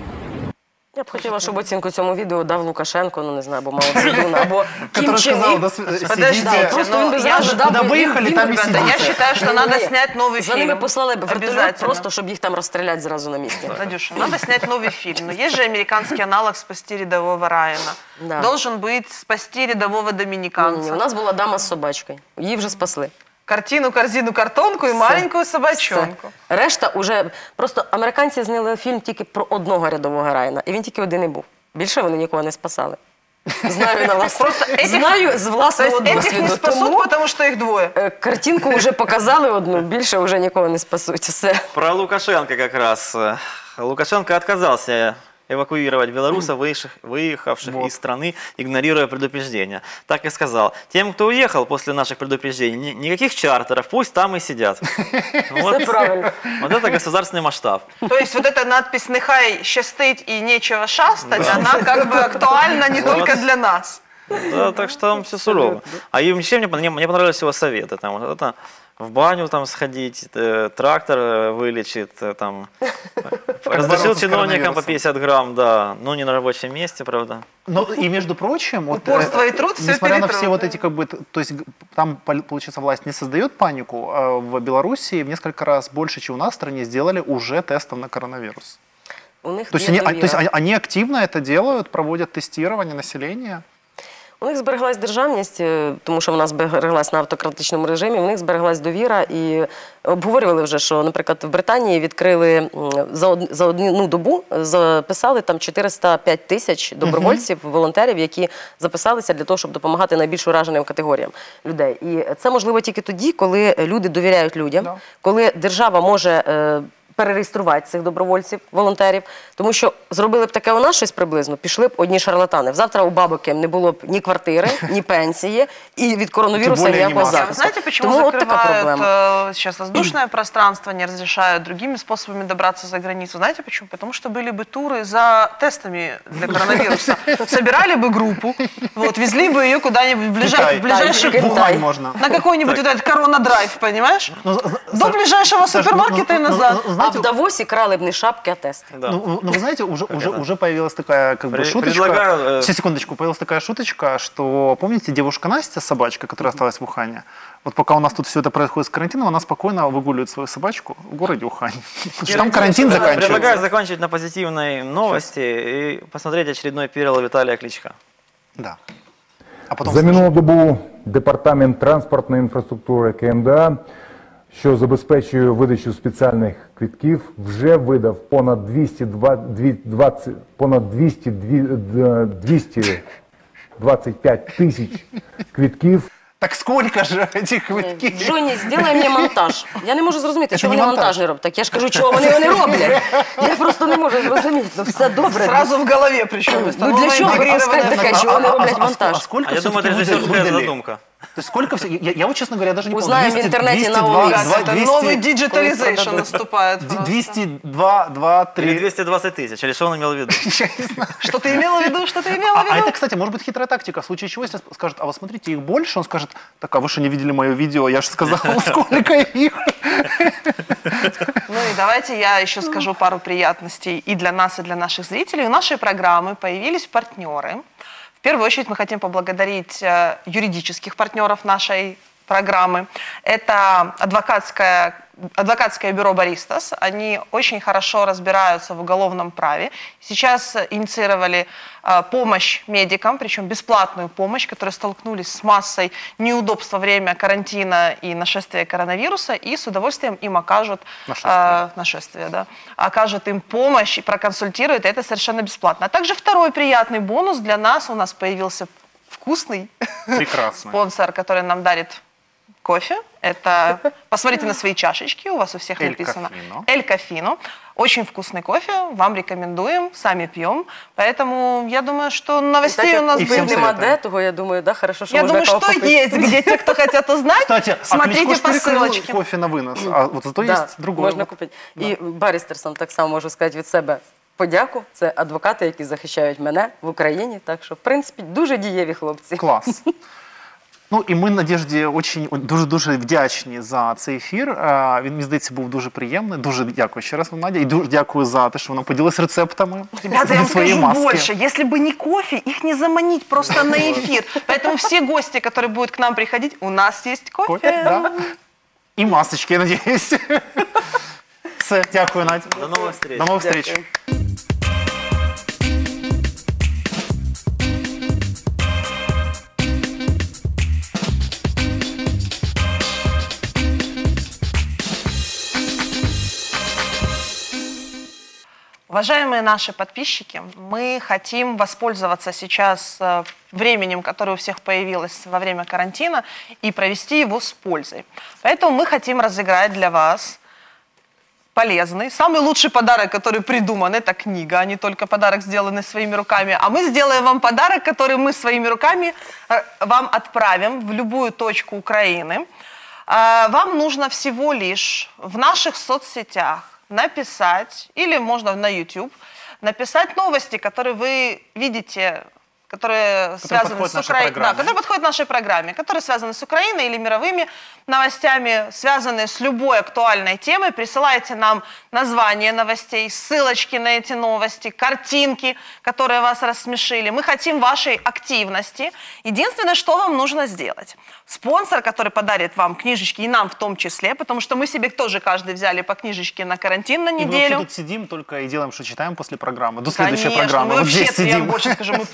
Я б хотіла, щоб оцінку цьому відео дав Лукашенко, ну не знаю, або Мао Цзедун, або Кім Который Чен сказал, Ін. да, Подождите, сидите. Просто но він би я зразу ж дав куди би виїхали, там і ребята, сидіть. Я считаю, что надо Ні. снять новый За ними фильм. послали б вертольот, Обязательно. просто щоб їх там розстріляти зразу на місці. Надюша, надо снять новый фильм. Но есть же американский аналог «Спасти рядового Райана». Да. Должен быть «Спасти рядового Ні, доминиканца». у нас була дама з собачкою. Її вже спасли. Картину, корзину, картонку и маленькую собачонку. Все. Решта уже... Просто американці зняли фільм тільки про одного рядового Райана. І він тільки один і був. Більше вони нікого не спасали. Знаю на вас. Знаю з То власного есть этих досвіду. не спасут, Тому потому что их двое. картинку вже показали одну, більше вже нікого не спасуть. Все. Про Лукашенко как раз. Лукашенко отказался эвакуировать белорусов, выехавших из страны, игнорируя предупреждения. Так и сказал. Тем, кто уехал после наших предупреждений, никаких чартеров, пусть там и сидят. Все правильно. Вот это государственный масштаб. То есть вот эта надпись «Нехай щастить и нечего шастать», она как бы актуальна не только для нас. Да, так что там все сурово. А еще мне понравились его советы. Там, вот это, в баню там сходить, трактор вылечит, там, разрешил с чиновникам по коронавирусом. 50 грамм, да, но не на рабочем месте, правда. Ну и между прочим, вот, Упорство и труд всё несмотря на все перетрут, вот да. эти как бы, то есть там, получается, власть не создает панику, а в Белоруссии в несколько раз больше, чем у нас в стране, сделали уже тестов на коронавирус. У них То есть, є они довіра. они активно это делают, проводят тестирование населения. У них збереглась державність, тому що вона збереглась на автократичному режимі, в них збереглась довіра і обговорювали вже, що, наприклад, в Британії відкрили за одну добу, записали там 405 тисяч добровольців, волонтерів, які записалися для того, щоб допомагати найбільш ураженим категоріям людей. І це можливо тільки тоді, коли люди довіряють людям, коли держава може перереєструвати цих добровольців, волонтерів, тому що зробили б таке у нас щось приблизно, пішли б одні шарлатани. Завтра у бабки не було б ні квартири, ні пенсії, і від коронавірусу ніякого захисту. Знаете, почему закрывают сейчас воздушное пространство, не разрешают другими способами добраться за границу? Знаете почему? Потому что были бы туры за тестами для коронавируса. Собирали бы группу, везли бы ее куда-нибудь в ближайший... На какой-нибудь этот корона-драйв, понимаешь? До ближайшего супермаркета и назад. А в Давосі крали б не шапки, а тесты. Да. Ну, вы знаете, уже появилась такая шуточка. Предлагаю... Секундочку, появилась такая шуточка, что, помните, девушка Настя, собачка, которая осталась в Ухане? Вот пока у нас тут все это происходит с карантином, она спокойно выгуливает свою собачку в городе Ухане. Там карантин заканчивается. Предлагаю закончить на позитивной новости и посмотреть очередной перелом Виталия Кличко. Да. А потом за минулу добу Департамент транспортної інфраструктури КМДА, що забезпечує видачу спеціальних квитків, вже видав понад 225 тисяч квитків. Так сколько же этих квитків? Джонні, зробай мені монтаж. Я не можу зрозуміти, чого вони монтаж не роблять. Так я ж кажу, чого вони роблять. Я просто не можу зрозуміти. Ну все добре. Сразу в голові причому. Ну для чого таке, чого вони роблять монтаж? А я думаю, это режиссерская задумка. То есть сколько все... Я вот, честно говоря, даже не помню. Узнаем в интернете на улице. Новый диджитализейшн наступает. 202, 3... Или 220 тысяч, или что он имел в виду? Я не знаю. Что ты имела в виду? Что ты имела в виду? А это, кстати, может быть хитрая тактика. В случае чего, если скажут, а вот смотрите, их больше, он скажет, так, а вы что, не видели мое видео? Я же сказал, сколько их. Ну и давайте я еще скажу пару приятностей и для нас, и для наших зрителей. У нашей программы появились партнеры. В первую очередь мы хотим поблагодарить юридических партнеров нашей программы. Это адвокатское бюро «Баристас». Они очень хорошо разбираются в уголовном праве. Сейчас инициировали помощь медикам, причем бесплатную помощь, которые столкнулись с массой неудобств во время карантина и нашествия коронавируса, и с удовольствием им окажут окажут им помощь и проконсультируют, и это совершенно бесплатно. А также второй приятный бонус для нас. У нас появился вкусный спонсор, который нам дарит кофе. Это, посмотрите на свои чашечки, у вас у всех написано «Эль Кофино». Очень вкусный кофе, вам рекомендуем, сами пьем. Поэтому я думаю, что новостей у нас будет. Нема де, того, я думаю, да, хорошо, что я можно думаю, что есть, где те, кто хотят узнать, кстати, смотрите по ссылочке. Кофе на вынос, а вот зато есть другое. Можна купити. І баристерсам так само можу сказати від себе подяку. Це адвокати, які захищають мене в Україні. Так що, в принципі, дуже дієві хлопці. Клас. Ну і ми Надежді дуже вдячні за цей ефір. Він, мені здається, був дуже приємний. Дуже дякую ще раз вам, Надя. І дуже дякую за те, що вона поділилась рецептами. Ребята, я вам скажу больше. Если бы не кофе, их не заманить просто на эфир. Поэтому все гости, которые будут к нам приходить, у нас есть кофе. Да. І масочки, я надіюсь. Все, дякую, Надя. До новых встреч. До новых встреч. Уважаемые наши подписчики, мы хотим воспользоваться сейчас временем, которое у всех появилось во время карантина, и провести его с пользой. Поэтому мы хотим разыграть для вас полезный, самый лучший подарок, который придуман, это книга, а не только подарок, сделанный своими руками. А мы сделаем вам подарок, который мы своими руками вам отправим в любую точку Украины. Вам нужно всего лишь в наших соцсетях написать, или можно на YouTube, написать новости, которые вы видите, которые связаны с Украиной, которые подходят нашей программе, которые связаны с Украиной или мировыми новостями, связанные с любой актуальной темой. Присылайте нам название новостей, ссылочки на эти новости, картинки, которые вас рассмешили. Мы хотим вашей активности. Единственное, что вам нужно сделать. Спонсор, который подарит вам книжечки, и нам в том числе, потому что мы себе тоже каждый взяли по книжечке на карантин на неделю. И мы тут сидим только и делаем, что читаем после программы, до следующей программы. Мы вообще, я больше скажу, мы просто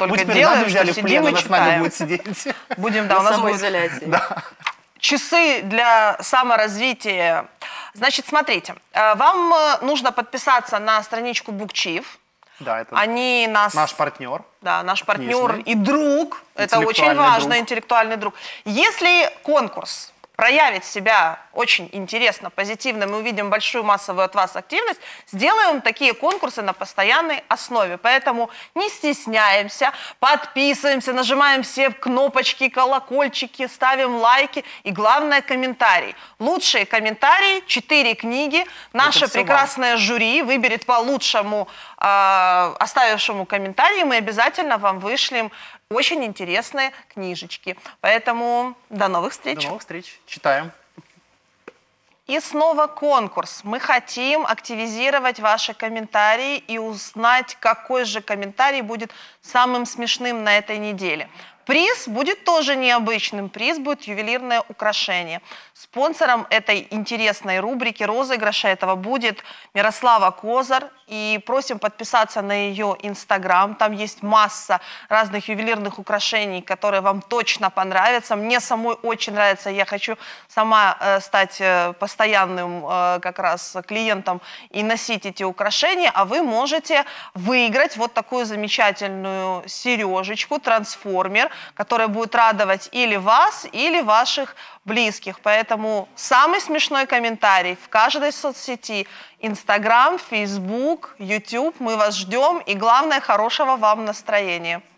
только теперь делаем, Надю взяли что в плен, сидим и она с нами читаем. будет сидеть. Будем, да, у нас будет самоизоляции. часы для саморазвития. Значит, смотрите, вам нужно подписаться на страничку BookChief. Да, это Они наш партнер. Да, наш партнер книжный. и друг. Это очень важно, интеллектуальный друг. Если конкурс проявит себя очень интересно, позитивно, мы увидим большую массовую от вас активность, сделаем такие конкурсы на постоянной основе. Поэтому не стесняемся, подписываемся, нажимаем все кнопочки, колокольчики, ставим лайки и, главное, комментарии. Лучшие комментарии, 4 книги. Наше прекрасное жюри выберет по лучшему оставившему комментарий, мы обязательно вам вышлем очень интересные книжечки. Поэтому до новых встреч. До новых встреч. Читаем. И снова конкурс. Мы хотим активизировать ваши комментарии и узнать, какой же комментарий будет самым смешным на этой неделе. Приз будет тоже необычным. Приз будет ювелирное украшение. Спонсором этой интересной рубрики розыгрыша этого будет Мирослава Козар. И просим подписаться на ее Инстаграм. Там есть масса разных ювелирных украшений, которые вам точно понравятся. Мне самой очень нравится. Я хочу сама стать постоянным как раз клиентом и носить эти украшения. А вы можете выиграть вот такую замечательную сережечку, трансформер, которая будет радовать или вас, или ваших близких. Поэтому самый смешной комментарий в каждой соцсети: Инстаграм, Фейсбук, Ютуб. Мы вас ждем. И главное, хорошего вам настроения.